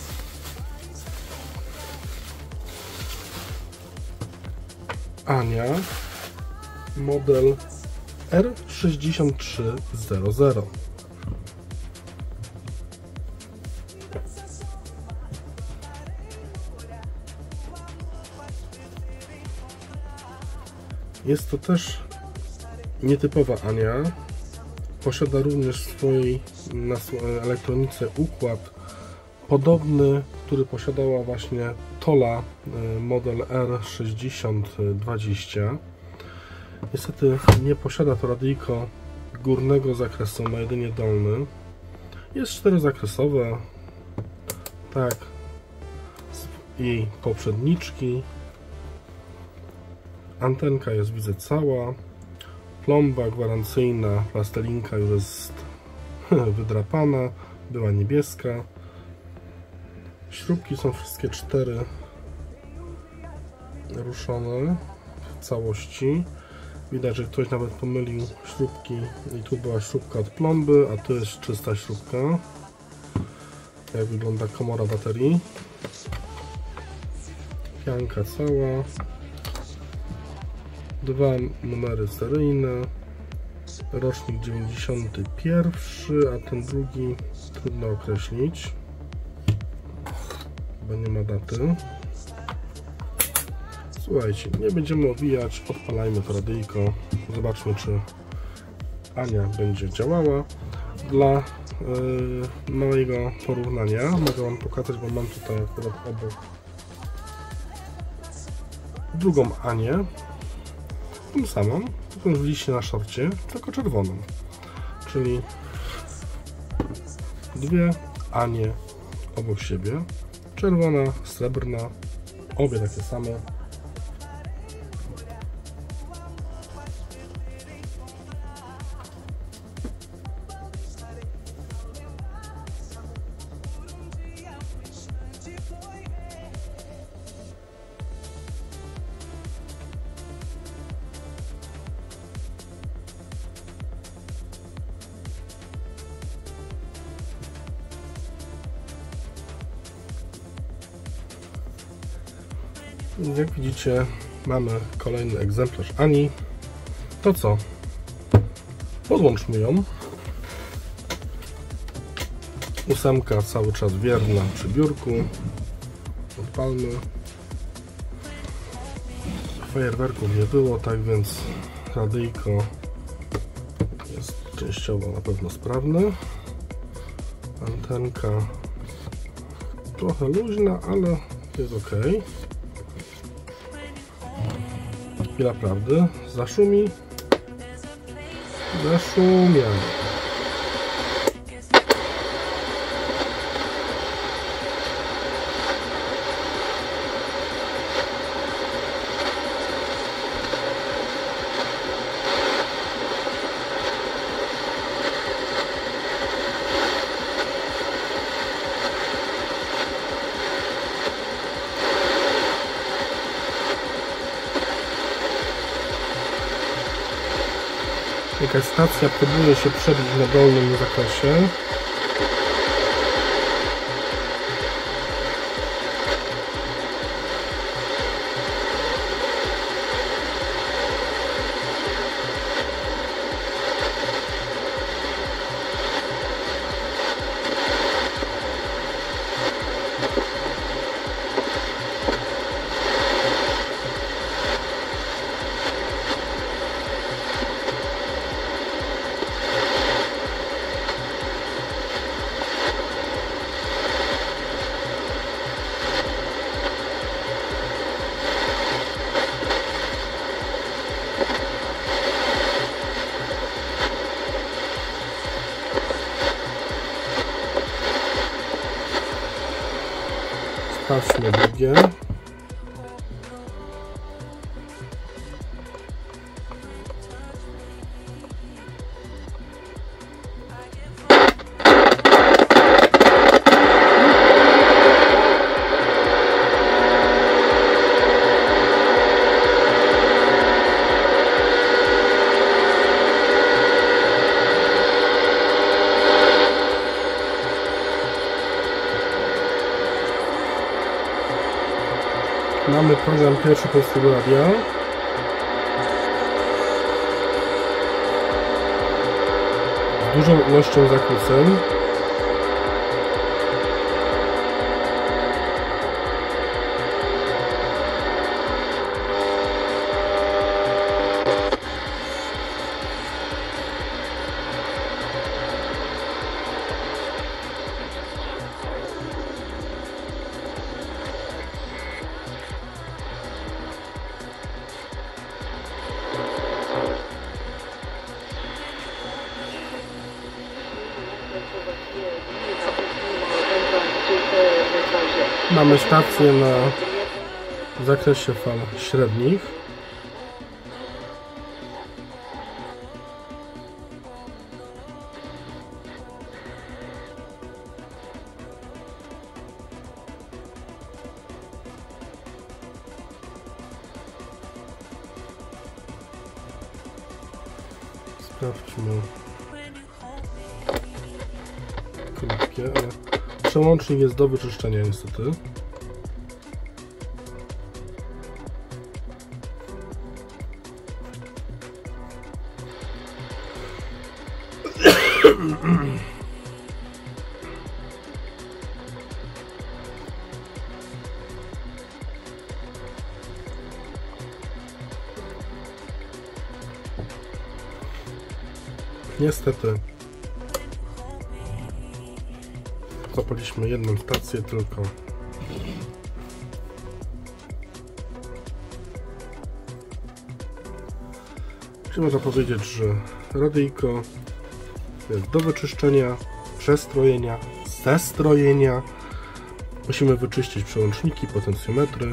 Ania, model R sześćdziesiąt trzy zero zero. Jest to też nietypowa Ania. Posiada również w swojej na elektronice układ podobny, który posiadała właśnie Tola model R sześćdziesiąt dwadzieścia. Niestety nie posiada to radyjko górnego zakresu, ma jedynie dolny. Jest czterozakresowe, tak, i poprzedniczki. Antenka jest, widzę, cała. Plomba gwarancyjna, plastelinka już jest wydrapana, była niebieska. Śrubki są wszystkie cztery ruszone w całości. Widać, że ktoś nawet pomylił śrubki i tu była śrubka od plomby, a tu jest czysta śrubka. Jak wygląda komora baterii. Pianka cała. Dwa numery seryjne. Rocznik dziewięćdziesiąty pierwszy, a ten drugi trudno określić, bo nie ma daty. Słuchajcie, nie będziemy owijać, odpalajmy to radyjko, zobaczmy, czy Ania będzie działała. Dla yy, małego porównania mogę Wam pokazać, bo mam tutaj akurat obok drugą Anię, tą samą, tylko już widzieliście na szorcie, tylko czerwoną, czyli dwie Anie obok siebie, czerwona, srebrna, obie takie same. Jak widzicie, mamy kolejny egzemplarz Ani. To co? Podłączmy ją. Ósemka cały czas wierna przy biurku. Odpalmy. Fajerwerków nie było, tak więc radyjko jest częściowo na pewno sprawne. Antenka trochę luźna, ale jest ok. Chwila prawdy. Zaszumi. Zaszumia. Jakaś stacja próbuje się przebić na dolnym zakresie. Sprawdźmy drugie. Mamy program Pierwszy Polskiego Radia. Z dużą ilością zakłóceń. Mamy stację na w zakresie fal średnich. Sprawdźmy. Krótkie, ale przełącznik jest do wyczyszczenia niestety. Niestety zapaliśmy jedną stację tylko. Czyli można powiedzieć, że radyjko jest do wyczyszczenia, przestrojenia, zestrojenia. Musimy wyczyścić przełączniki, potencjometry,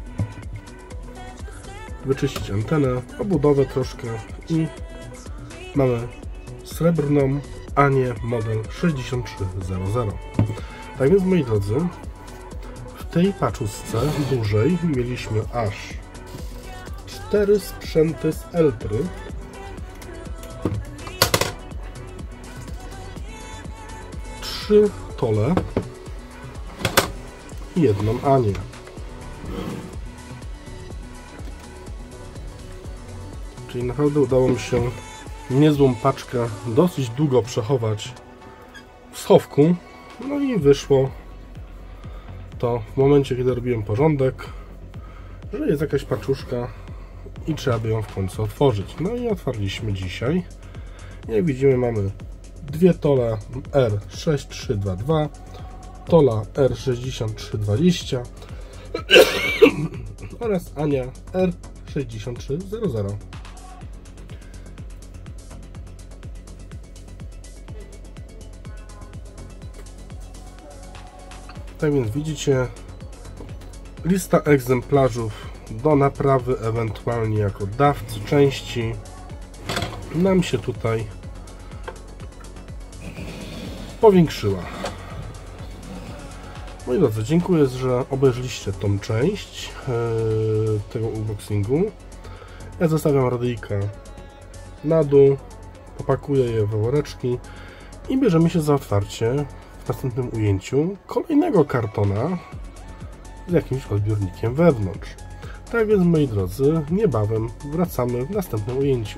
wyczyścić antenę, obudowę troszkę i mamy srebrną Anię model sześćdziesiąt trzy zero zero. Tak więc, moi drodzy, w tej paczuszce dużej mieliśmy aż cztery sprzęty z Eltry, trzy tole i jedną Anię. Czyli naprawdę udało mi się niezłą paczkę dosyć długo przechować w schowku. No i wyszło to w momencie, kiedy robiłem porządek, że jest jakaś paczuszka i trzeba by ją w końcu otworzyć. No i otwarliśmy dzisiaj. Jak widzimy, mamy dwie tola R sześć trzy dwa dwa, tola R sześćdziesiąt trzy dwadzieścia oraz Ania R sześćdziesiąt trzy zero zero. Tak więc widzicie, lista egzemplarzów do naprawy, ewentualnie jako dawcy części, nam się tutaj powiększyła. Moi drodzy, dziękuję, że obejrzeliście tą część yy, tego unboxingu. Ja zostawiam radyjka na dół, popakuję je w woreczki i bierzemy się za otwarcie w następnym ujęciu kolejnego kartona z jakimś odbiornikiem wewnątrz. Tak więc, moi drodzy, niebawem wracamy w następnym ujęciu.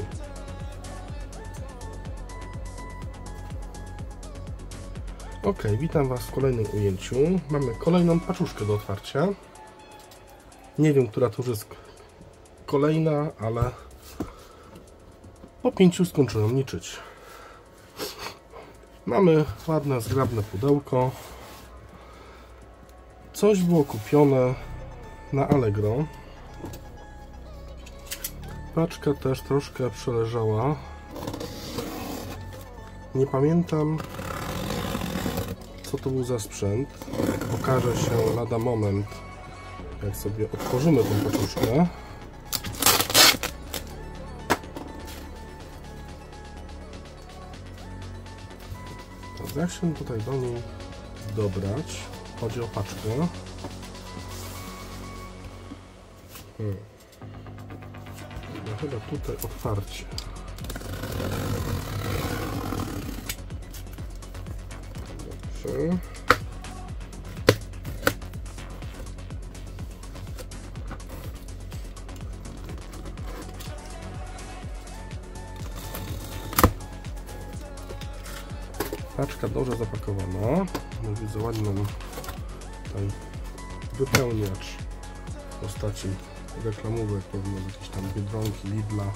Ok, witam Was w kolejnym ujęciu. Mamy kolejną paczuszkę do otwarcia. Nie wiem, która to już jest kolejna, ale po pięciu skończyłem liczyć. Mamy ładne, zgrabne pudełko. Coś było kupione na Allegro. Paczka też troszkę przeleżała. Nie pamiętam, co to był za sprzęt. Pokaże się lada moment, jak sobie otworzymy tą paczuszkę. Jak się tutaj do niej dobrać? Chodzi o paczkę. Hmm. No chyba tutaj otwarcie. Dobrze. Paczka dobrze zapakowana. No, widzę ładną tutaj wypełniacz w postaci reklamówek, pewnie jakieś tam Biedronki, Lidla.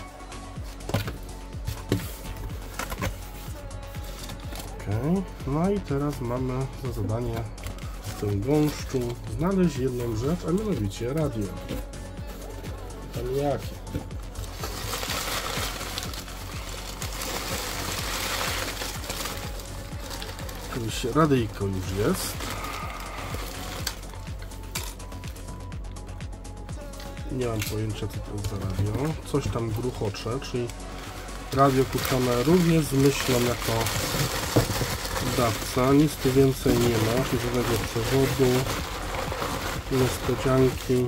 Okay. No i teraz mamy za zadanie w tym gąszczu znaleźć jedną rzecz, a mianowicie radio. Tam jakie? Oczywiście radyjko już jest. Nie mam pojęcia, co to jest za radio. Coś tam gruchocze, czyli radio kupione również z myślą jako dawca. Nic tu więcej nie ma, czyli żadnego przewodu, niespodzianki.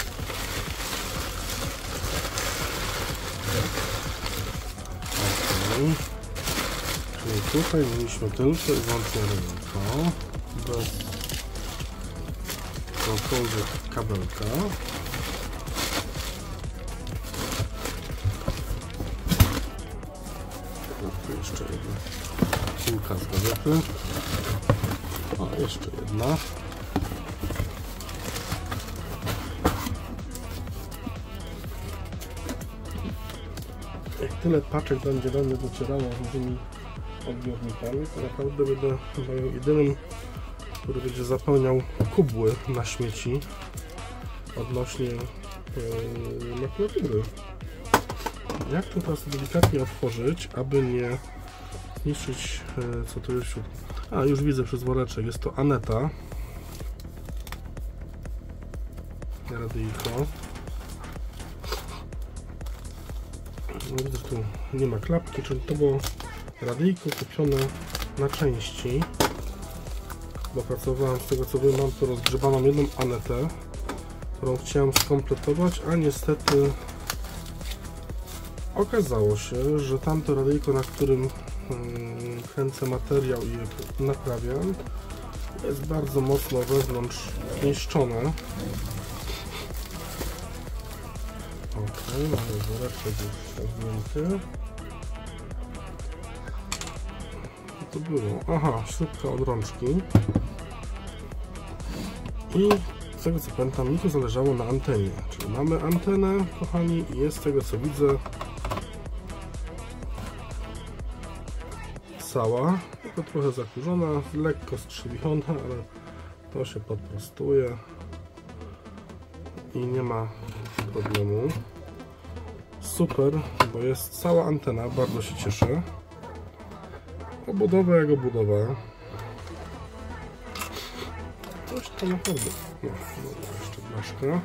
Okay. Czyli tutaj mieliśmy tylko i wyłącznie ręką, bez jakiegokolwiek kabelka. Tu jeszcze jedna kulka z gazety. A jeszcze jedna. Jak tyle paczek będzie do mnie docierało z tymi odbiornikami, to naprawdę będę chyba jedynym, który będzie zapełniał kubły na śmieci odnośnie yy, makulatury. Jak to teraz delikatnie otworzyć, aby nie zniszczyć, yy, co tu jest wśród. A, już widzę przez woreczek, jest to Aneta. Radyjko. No, widzę, że tu nie ma klapki, czyli to było radyjko kupione na części, bo pracowałem z tego, co wiem, mam to rozgrzebaną jedną Anetę, którą chciałem skompletować, a niestety okazało się, że tamto radyjko, na którym hmm, kręcę materiał i je naprawiam, jest bardzo mocno wewnątrz niszczone. Ok, mamy woreczek już ściągnięty. To było? Aha, śrubka od rączki. I z tego, co pamiętam, mi to zależało na antenie. Czyli mamy antenę, kochani, i jest z tego, co widzę, cała, tylko trochę zakurzona, lekko strzybiona, ale to się podprostuje i nie ma problemu. Super, bo jest cała antena, bardzo się cieszę. Obudowa jak obudowa. Coś to naprawdę. No, no jeszcze blaszka.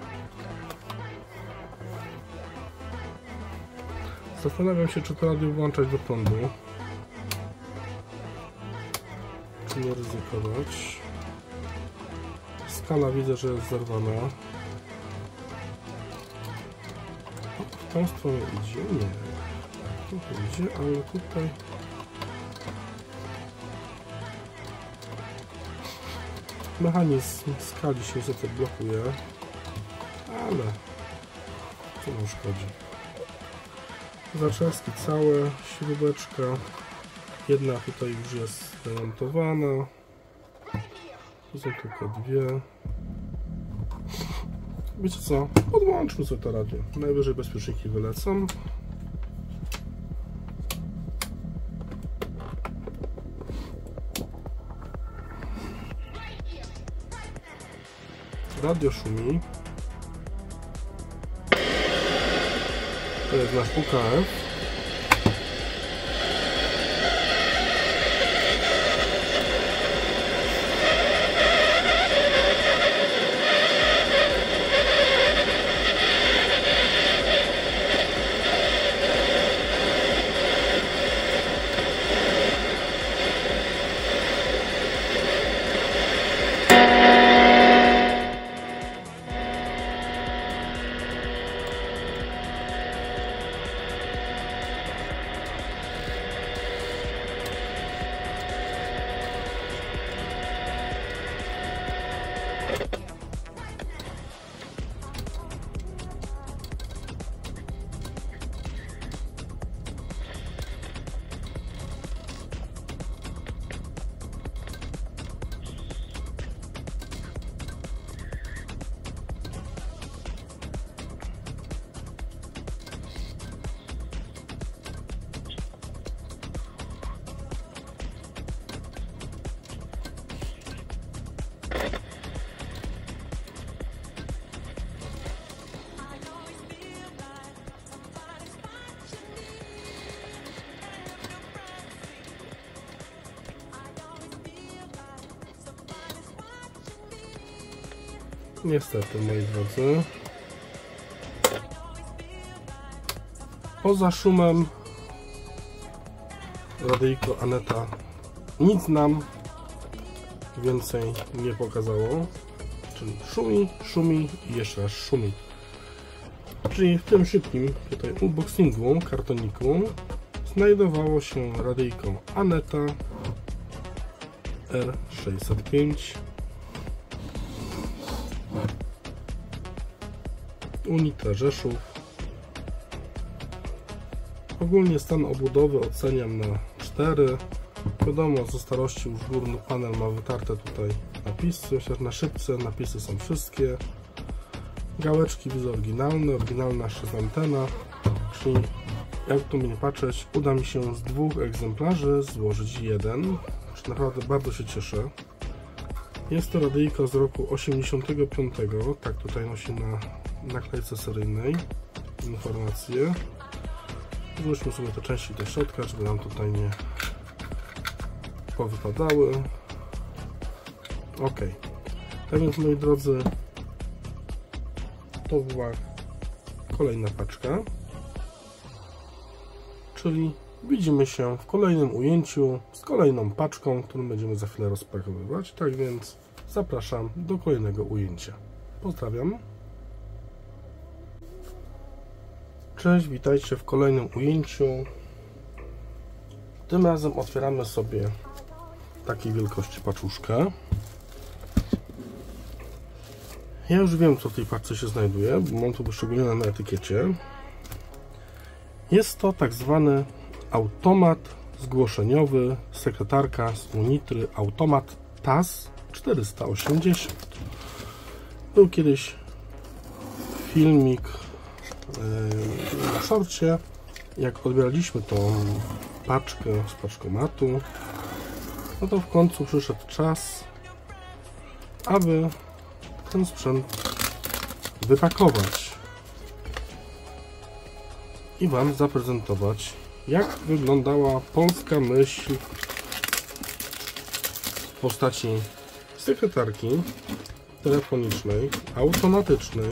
Zastanawiam się, czy to radio włączać do prądu. Czy nie ryzykować. Skala widzę, że jest zerwana. W tą stronę idzie? Nie. Tu idzie, ale tutaj... Mechanizm skali się niestety blokuje, ale co nam szkodzi. Zaczeski całe, śrubeczka, jedna tutaj już jest zamontowana, tu są tylko dwie. Wiecie co, podłączmy sobie to radio, najwyżej bezpieczniki wylecą. Radio szumi. To jest nasz U K F. Niestety, moi drodzy, poza szumem radyjko Aneta nic nam więcej nie pokazało. Czyli szumi, szumi i jeszcze raz szumi. Czyli w tym szybkim tutaj unboxingu, kartoniku znajdowało się radyjko Aneta R sześćset pięć, Unita Rzeszów. Ogólnie stan obudowy oceniam na cztery. Wiadomo, ze starości już górny panel ma wytarte tutaj napisy, chociaż na szybce napisy są wszystkie. Gałeczki widzę oryginalne, oryginalna jeszcze antena, czyli jak tu mnie patrzeć, uda mi się z dwóch egzemplarzy złożyć jeden, czyli naprawdę bardzo się cieszę. Jest to radyjko z roku osiemdziesiątego piątego, tak tutaj nosi na naklejce seryjnej informacje. Wróćmy sobie te części do środka, żeby nam tutaj nie powypadały. Ok, tak więc moi drodzy, to była kolejna paczka, czyli widzimy się w kolejnym ujęciu z kolejną paczką, którą będziemy za chwilę rozpakowywać. Tak więc zapraszam do kolejnego ujęcia. Pozdrawiam. Cześć, witajcie w kolejnym ujęciu. Tym razem otwieramy sobie takiej wielkości paczuszkę. Ja już wiem, co w tej paczce się znajduje, bo mam to wyszczególnione na etykiecie. Jest to tak zwany automat zgłoszeniowy, sekretarka z Unitry, automat T A S czterysta osiemdziesiąt. Był kiedyś filmik yy, na szorcie, jak odbieraliśmy tą paczkę z paczkomatu, no to w końcu przyszedł czas, aby ten sprzęt wypakować i Wam zaprezentować, jak wyglądała polska myśl w postaci sekretarki telefonicznej, automatycznej,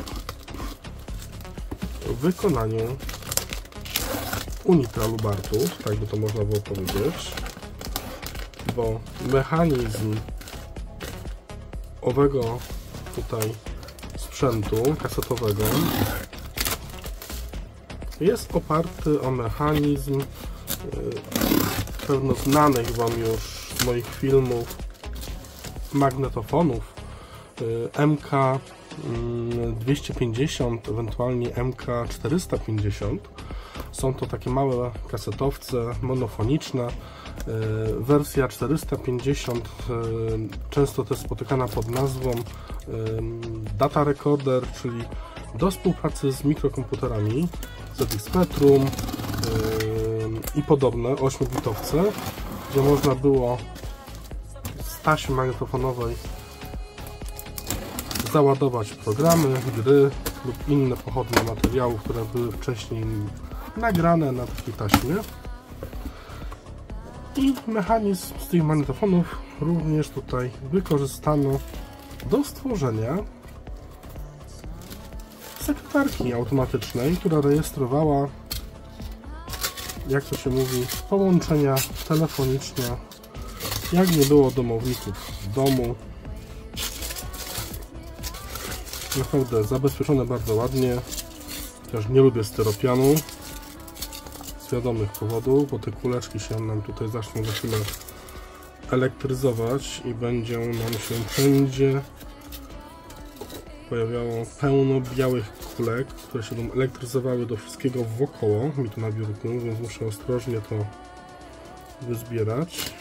w wykonaniu Unitra Lubartów, tak by to można było powiedzieć, bo mechanizm owego tutaj sprzętu kasetowego jest oparty o mechanizm yy, pewno znanych Wam już z moich filmów magnetofonów yy, M K dwieście pięćdziesiąt, ewentualnie M K czterysta pięćdziesiąt. Są to takie małe kasetowce monofoniczne. Wersja czterysta pięćdziesiąt często też spotykana pod nazwą data recorder, czyli do współpracy z mikrokomputerami Z X Spectrum i podobne ośmiobitowce, gdzie można było z taśmy magnetofonowej załadować programy, gry lub inne pochodne materiałów, które były wcześniej nagrane na takiej taśmie. I mechanizm z tych magnetofonów również tutaj wykorzystano do stworzenia sekretarki automatycznej, która rejestrowała, jak to się mówi, połączenia telefoniczne, jak nie było domowników w domu. Naprawdę zabezpieczone bardzo ładnie, chociaż nie lubię styropianu z wiadomych powodów, bo te kuleczki się nam tutaj zaczną za chwilę elektryzować i będzie nam się wszędzie pojawiało pełno białych kulek, które się będą elektryzowały do wszystkiego wokoło mi tu na biurku, więc muszę ostrożnie to wyzbierać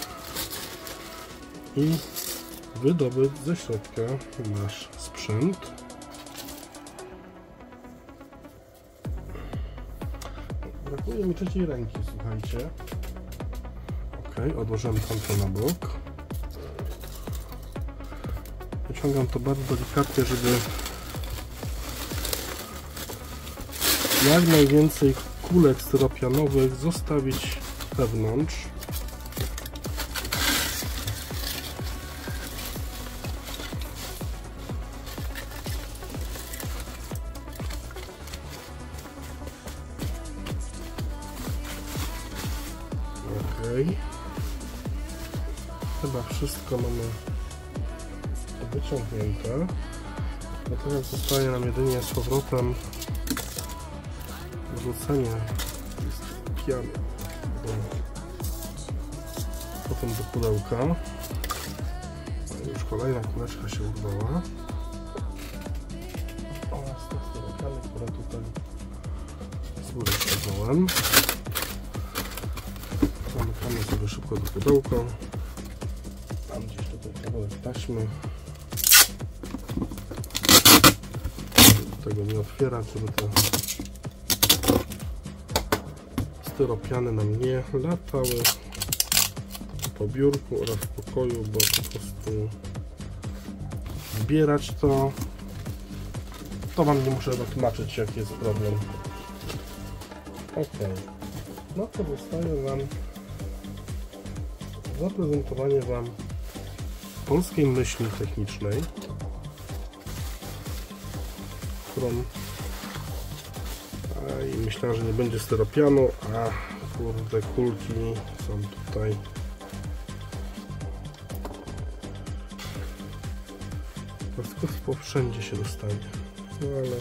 i wydobyć ze środka nasz sprzęt. Brakuje mi trzeciej ręki, słuchajcie. Ok, odłożyłem tamto na bok. Wyciągam to bardzo delikatnie, żeby jak najwięcej kulek styropianowych zostawić wewnątrz. Chyba wszystko mamy wyciągnięte. Natomiast zostaje nam jedynie z powrotem wrzucenie piany potem do pudełka. Już kolejna kuleczka się urwała. Oraz te styropiany, które tutaj z góry wkładałem. Zamykamy sobie szybko do pudełka. Tam gdzieś tutaj kawałek taśmy. Tego nie otwierać, żeby te styropiany nam nie latały po biurku oraz w pokoju, bo po prostu zbierać to to Wam nie muszę tłumaczyć, jaki jest problem. Ok, no to zostaje Wam zaprezentowanie Wam polskiej myśli technicznej, którą a, i myślałem, że nie będzie styropianu, a kurde, kulki są tutaj. Wszystko wszędzie się dostanie, no ale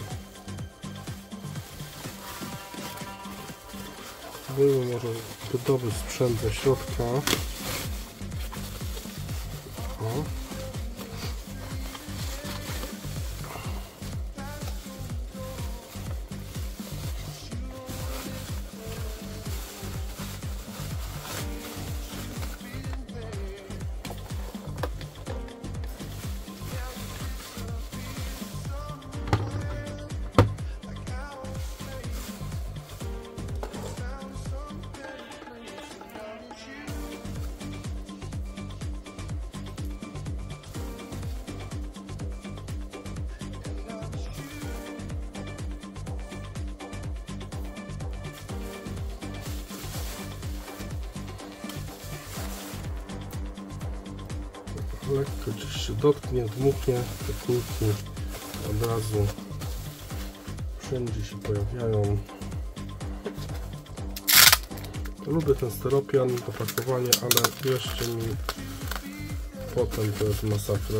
spróbujmy może wydobyć sprzęt ze środka. O. Lekko gdzieś się dotknie, dmuchnie, te kulki od razu wszędzie się pojawiają. Lubię ten styropian, opakowanie, ale jeszcze mi potem to jest masakra.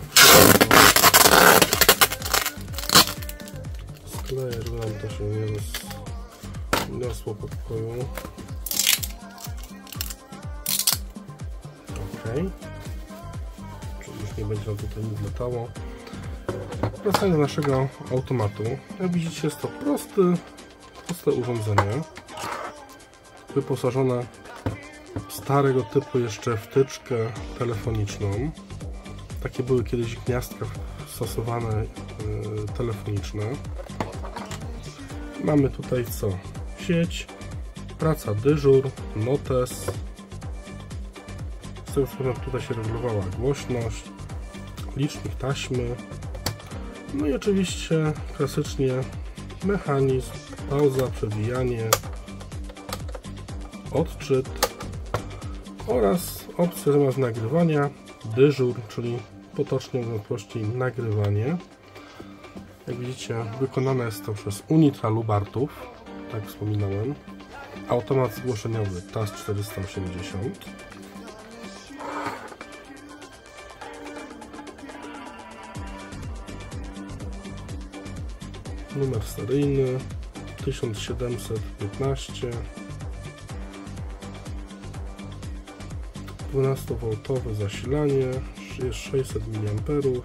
Skleję, żeby nam to się nie niosło po pokoju. Ok. Nie będzie nam tutaj nic latało. Wracając do naszego automatu. Jak widzicie, jest to prosty, proste urządzenie wyposażone w starego typu jeszcze wtyczkę telefoniczną. Takie były kiedyś gniazdka stosowane yy, telefoniczne. Mamy tutaj co? Sieć, praca dyżur, notes. Z tego względu tutaj się regulowała głośność, licznik taśmy, no i oczywiście klasycznie mechanizm, pauza, przewijanie, odczyt oraz opcja zamiast nagrywania dyżur, czyli potocznie mówiąc prościej nagrywanie. Jak widzicie, wykonane jest to przez Unitra Lubartów, tak wspominałem. Automat zgłoszeniowy T A S czterysta osiemdziesiąt. Numer seryjny tysiąc siedemset piętnaście, dwunastowolt zasilanie, jest sześćset miliamperów.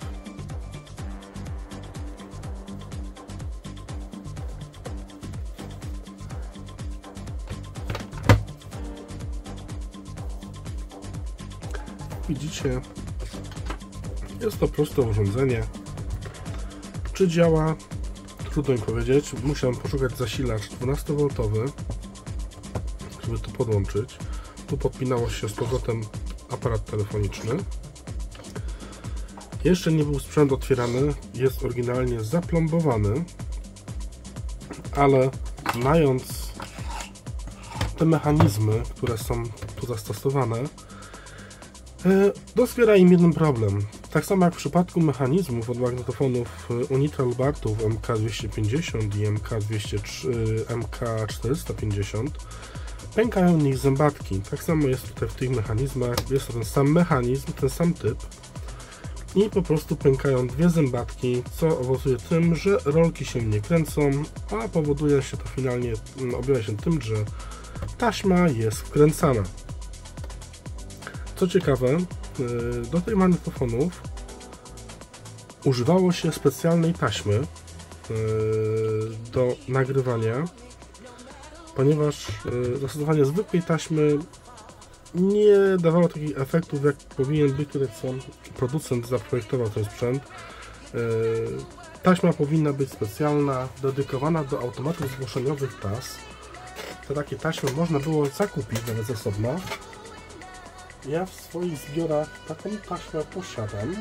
Widzicie, jest to proste urządzenie. Czy działa? Trudno mi powiedzieć. Musiałem poszukać zasilacz dwunastowolt, żeby to podłączyć. Tu podpinało się z powrotem aparat telefoniczny. Jeszcze nie był sprzęt otwierany, jest oryginalnie zaplombowany, ale mając te mechanizmy, które są tu zastosowane, doskwiera im jeden problem. Tak samo jak w przypadku mechanizmów od magnetofonów Unitra Lubartów M K dwieście pięćdziesiąt i M K czterysta pięćdziesiąt, pękają w nich zębatki. Tak samo jest tutaj w tych mechanizmach, jest to ten sam mechanizm, ten sam typ i po prostu pękają dwie zębatki, co owocuje tym, że rolki się nie kręcą, a powoduje się to finalnie, objawia się tym, że taśma jest wkręcana. Co ciekawe, do tych magnetofonów używało się specjalnej taśmy do nagrywania, ponieważ zastosowanie zwykłej taśmy nie dawało takich efektów, jak powinien być tutaj, co producent zaprojektował ten sprzęt. Taśma powinna być specjalna, dedykowana do automatów zgłoszeniowych T A S. Te takie taśmy można było zakupić nawet z osobna. Ja w swoich zbiorach taką taśmę posiadam.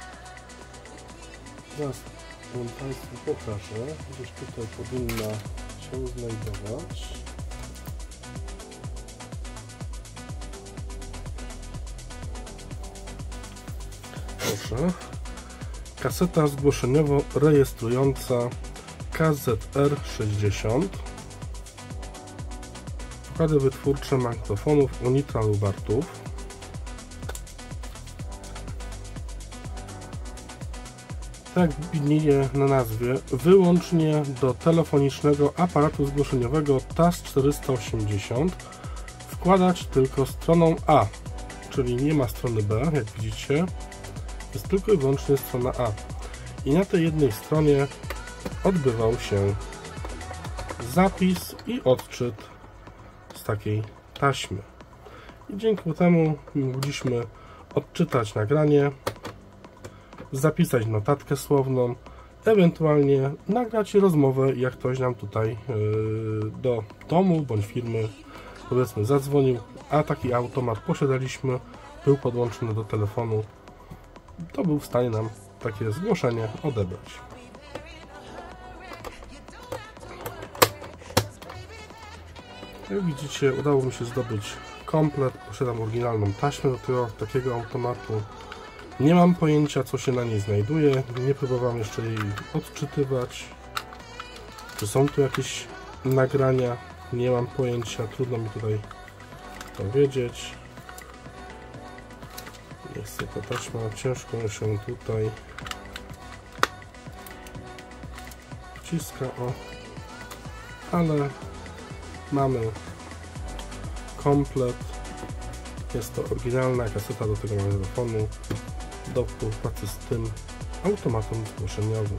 Zaraz wam Państwu pokażę. Gdzieś tutaj powinna się znajdować. Proszę. Kaseta zgłoszeniowo-rejestrująca K Z R sześćdziesiąt. Układy wytwórcze magnetofonów Unitra Lubartów. Tak widnieje na nazwie, wyłącznie do telefonicznego aparatu zgłoszeniowego T A S czterysta osiemdziesiąt wkładać tylko stroną A, czyli nie ma strony B, jak widzicie, jest tylko i wyłącznie strona A. I na tej jednej stronie odbywał się zapis i odczyt z takiej taśmy. I dzięki temu mogliśmy odczytać nagranie, zapisać notatkę słowną, ewentualnie nagrać rozmowę, jak ktoś nam tutaj yy, do domu bądź firmy, powiedzmy, zadzwonił, a taki automat posiadaliśmy, był podłączony do telefonu, to był w stanie nam takie zgłoszenie odebrać. Jak widzicie, udało mi się zdobyć komplet, posiadam oryginalną taśmę do tego, takiego automatu. Nie mam pojęcia, co się na niej znajduje, nie próbowałem jeszcze jej odczytywać. Czy są tu jakieś nagrania? Nie mam pojęcia, trudno mi tutaj to wiedzieć. Jest ta taśma, ciężko się tutaj wciska, o, ale mamy komplet. Jest to oryginalna kaseta do tego magnetofonu do współpracy z tym automatem zgłoszeniowym.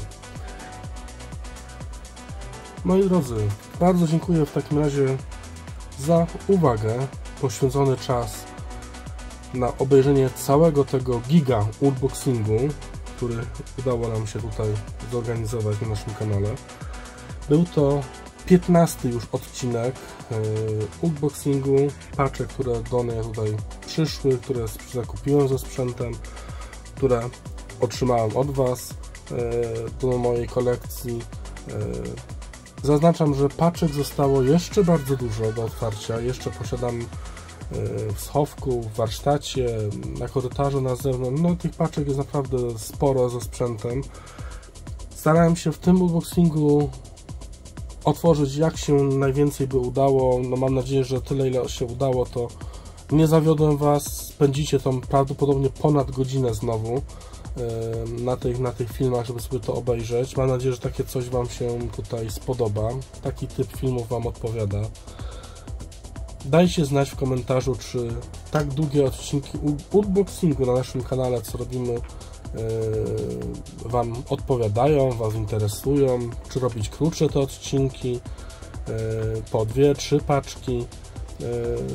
Moi drodzy, bardzo dziękuję w takim razie za uwagę, poświęcony czas na obejrzenie całego tego giga unboxingu, który udało nam się tutaj zorganizować na naszym kanale. Był to piętnasty już odcinek yy, unboxingu, paczek, które do mnie tutaj przyszły, które zakupiłem ze sprzętem, które otrzymałem od Was yy, do mojej kolekcji. Yy, zaznaczam, że paczek zostało jeszcze bardzo dużo do otwarcia, jeszcze posiadam yy, w schowku, w warsztacie, na korytarzu na zewnątrz. No, tych paczek jest naprawdę sporo ze sprzętem. Starałem się w tym unboxingu otworzyć jak się najwięcej by udało. No, mam nadzieję, że tyle, ile się udało, to nie zawiodłem Was. Spędzicie tam prawdopodobnie ponad godzinę znowu yy, na, tych, na tych filmach, żeby sobie to obejrzeć. Mam nadzieję, że takie coś Wam się tutaj spodoba. Taki typ filmów Wam odpowiada. Dajcie znać w komentarzu, czy tak długie odcinki unboxingu na naszym kanale, co robimy, yy, Wam odpowiadają, Was interesują, czy robić krótsze te odcinki, yy, po dwie, trzy paczki. Yy,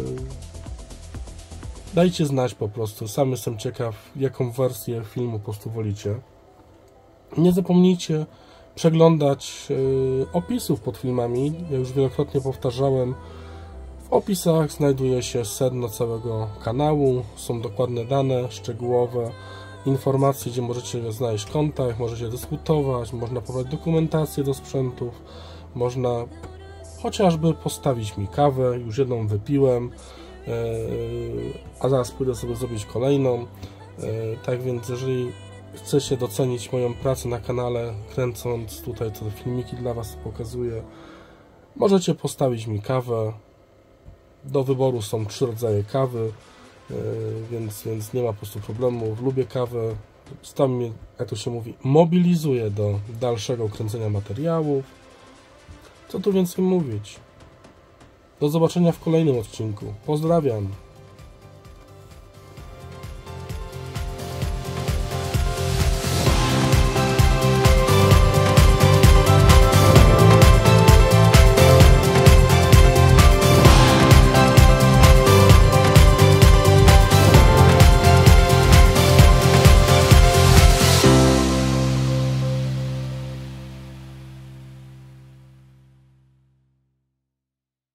dajcie znać po prostu, sam jestem ciekaw, jaką wersję filmu po prostu wolicie. Nie zapomnijcie przeglądać yy, opisów pod filmami, ja już wielokrotnie powtarzałem. W opisach znajduje się sedno całego kanału, są dokładne dane, szczegółowe informacje, gdzie możecie znaleźć kontakt, możecie dyskutować, można pobrać dokumentację do sprzętów, można chociażby postawić mi kawę, już jedną wypiłem, a zaraz pójdę sobie zrobić kolejną. Tak więc jeżeli chcecie docenić moją pracę na kanale, kręcąc tutaj te filmiki dla Was pokazuję, możecie postawić mi kawę. Do wyboru są trzy rodzaje kawy, yy, więc, więc nie ma po prostu problemu. Lubię kawę, tam mnie, jak to się mówi, mobilizuje do dalszego kręcenia materiałów. Co tu więcej mówić? Do zobaczenia w kolejnym odcinku. Pozdrawiam.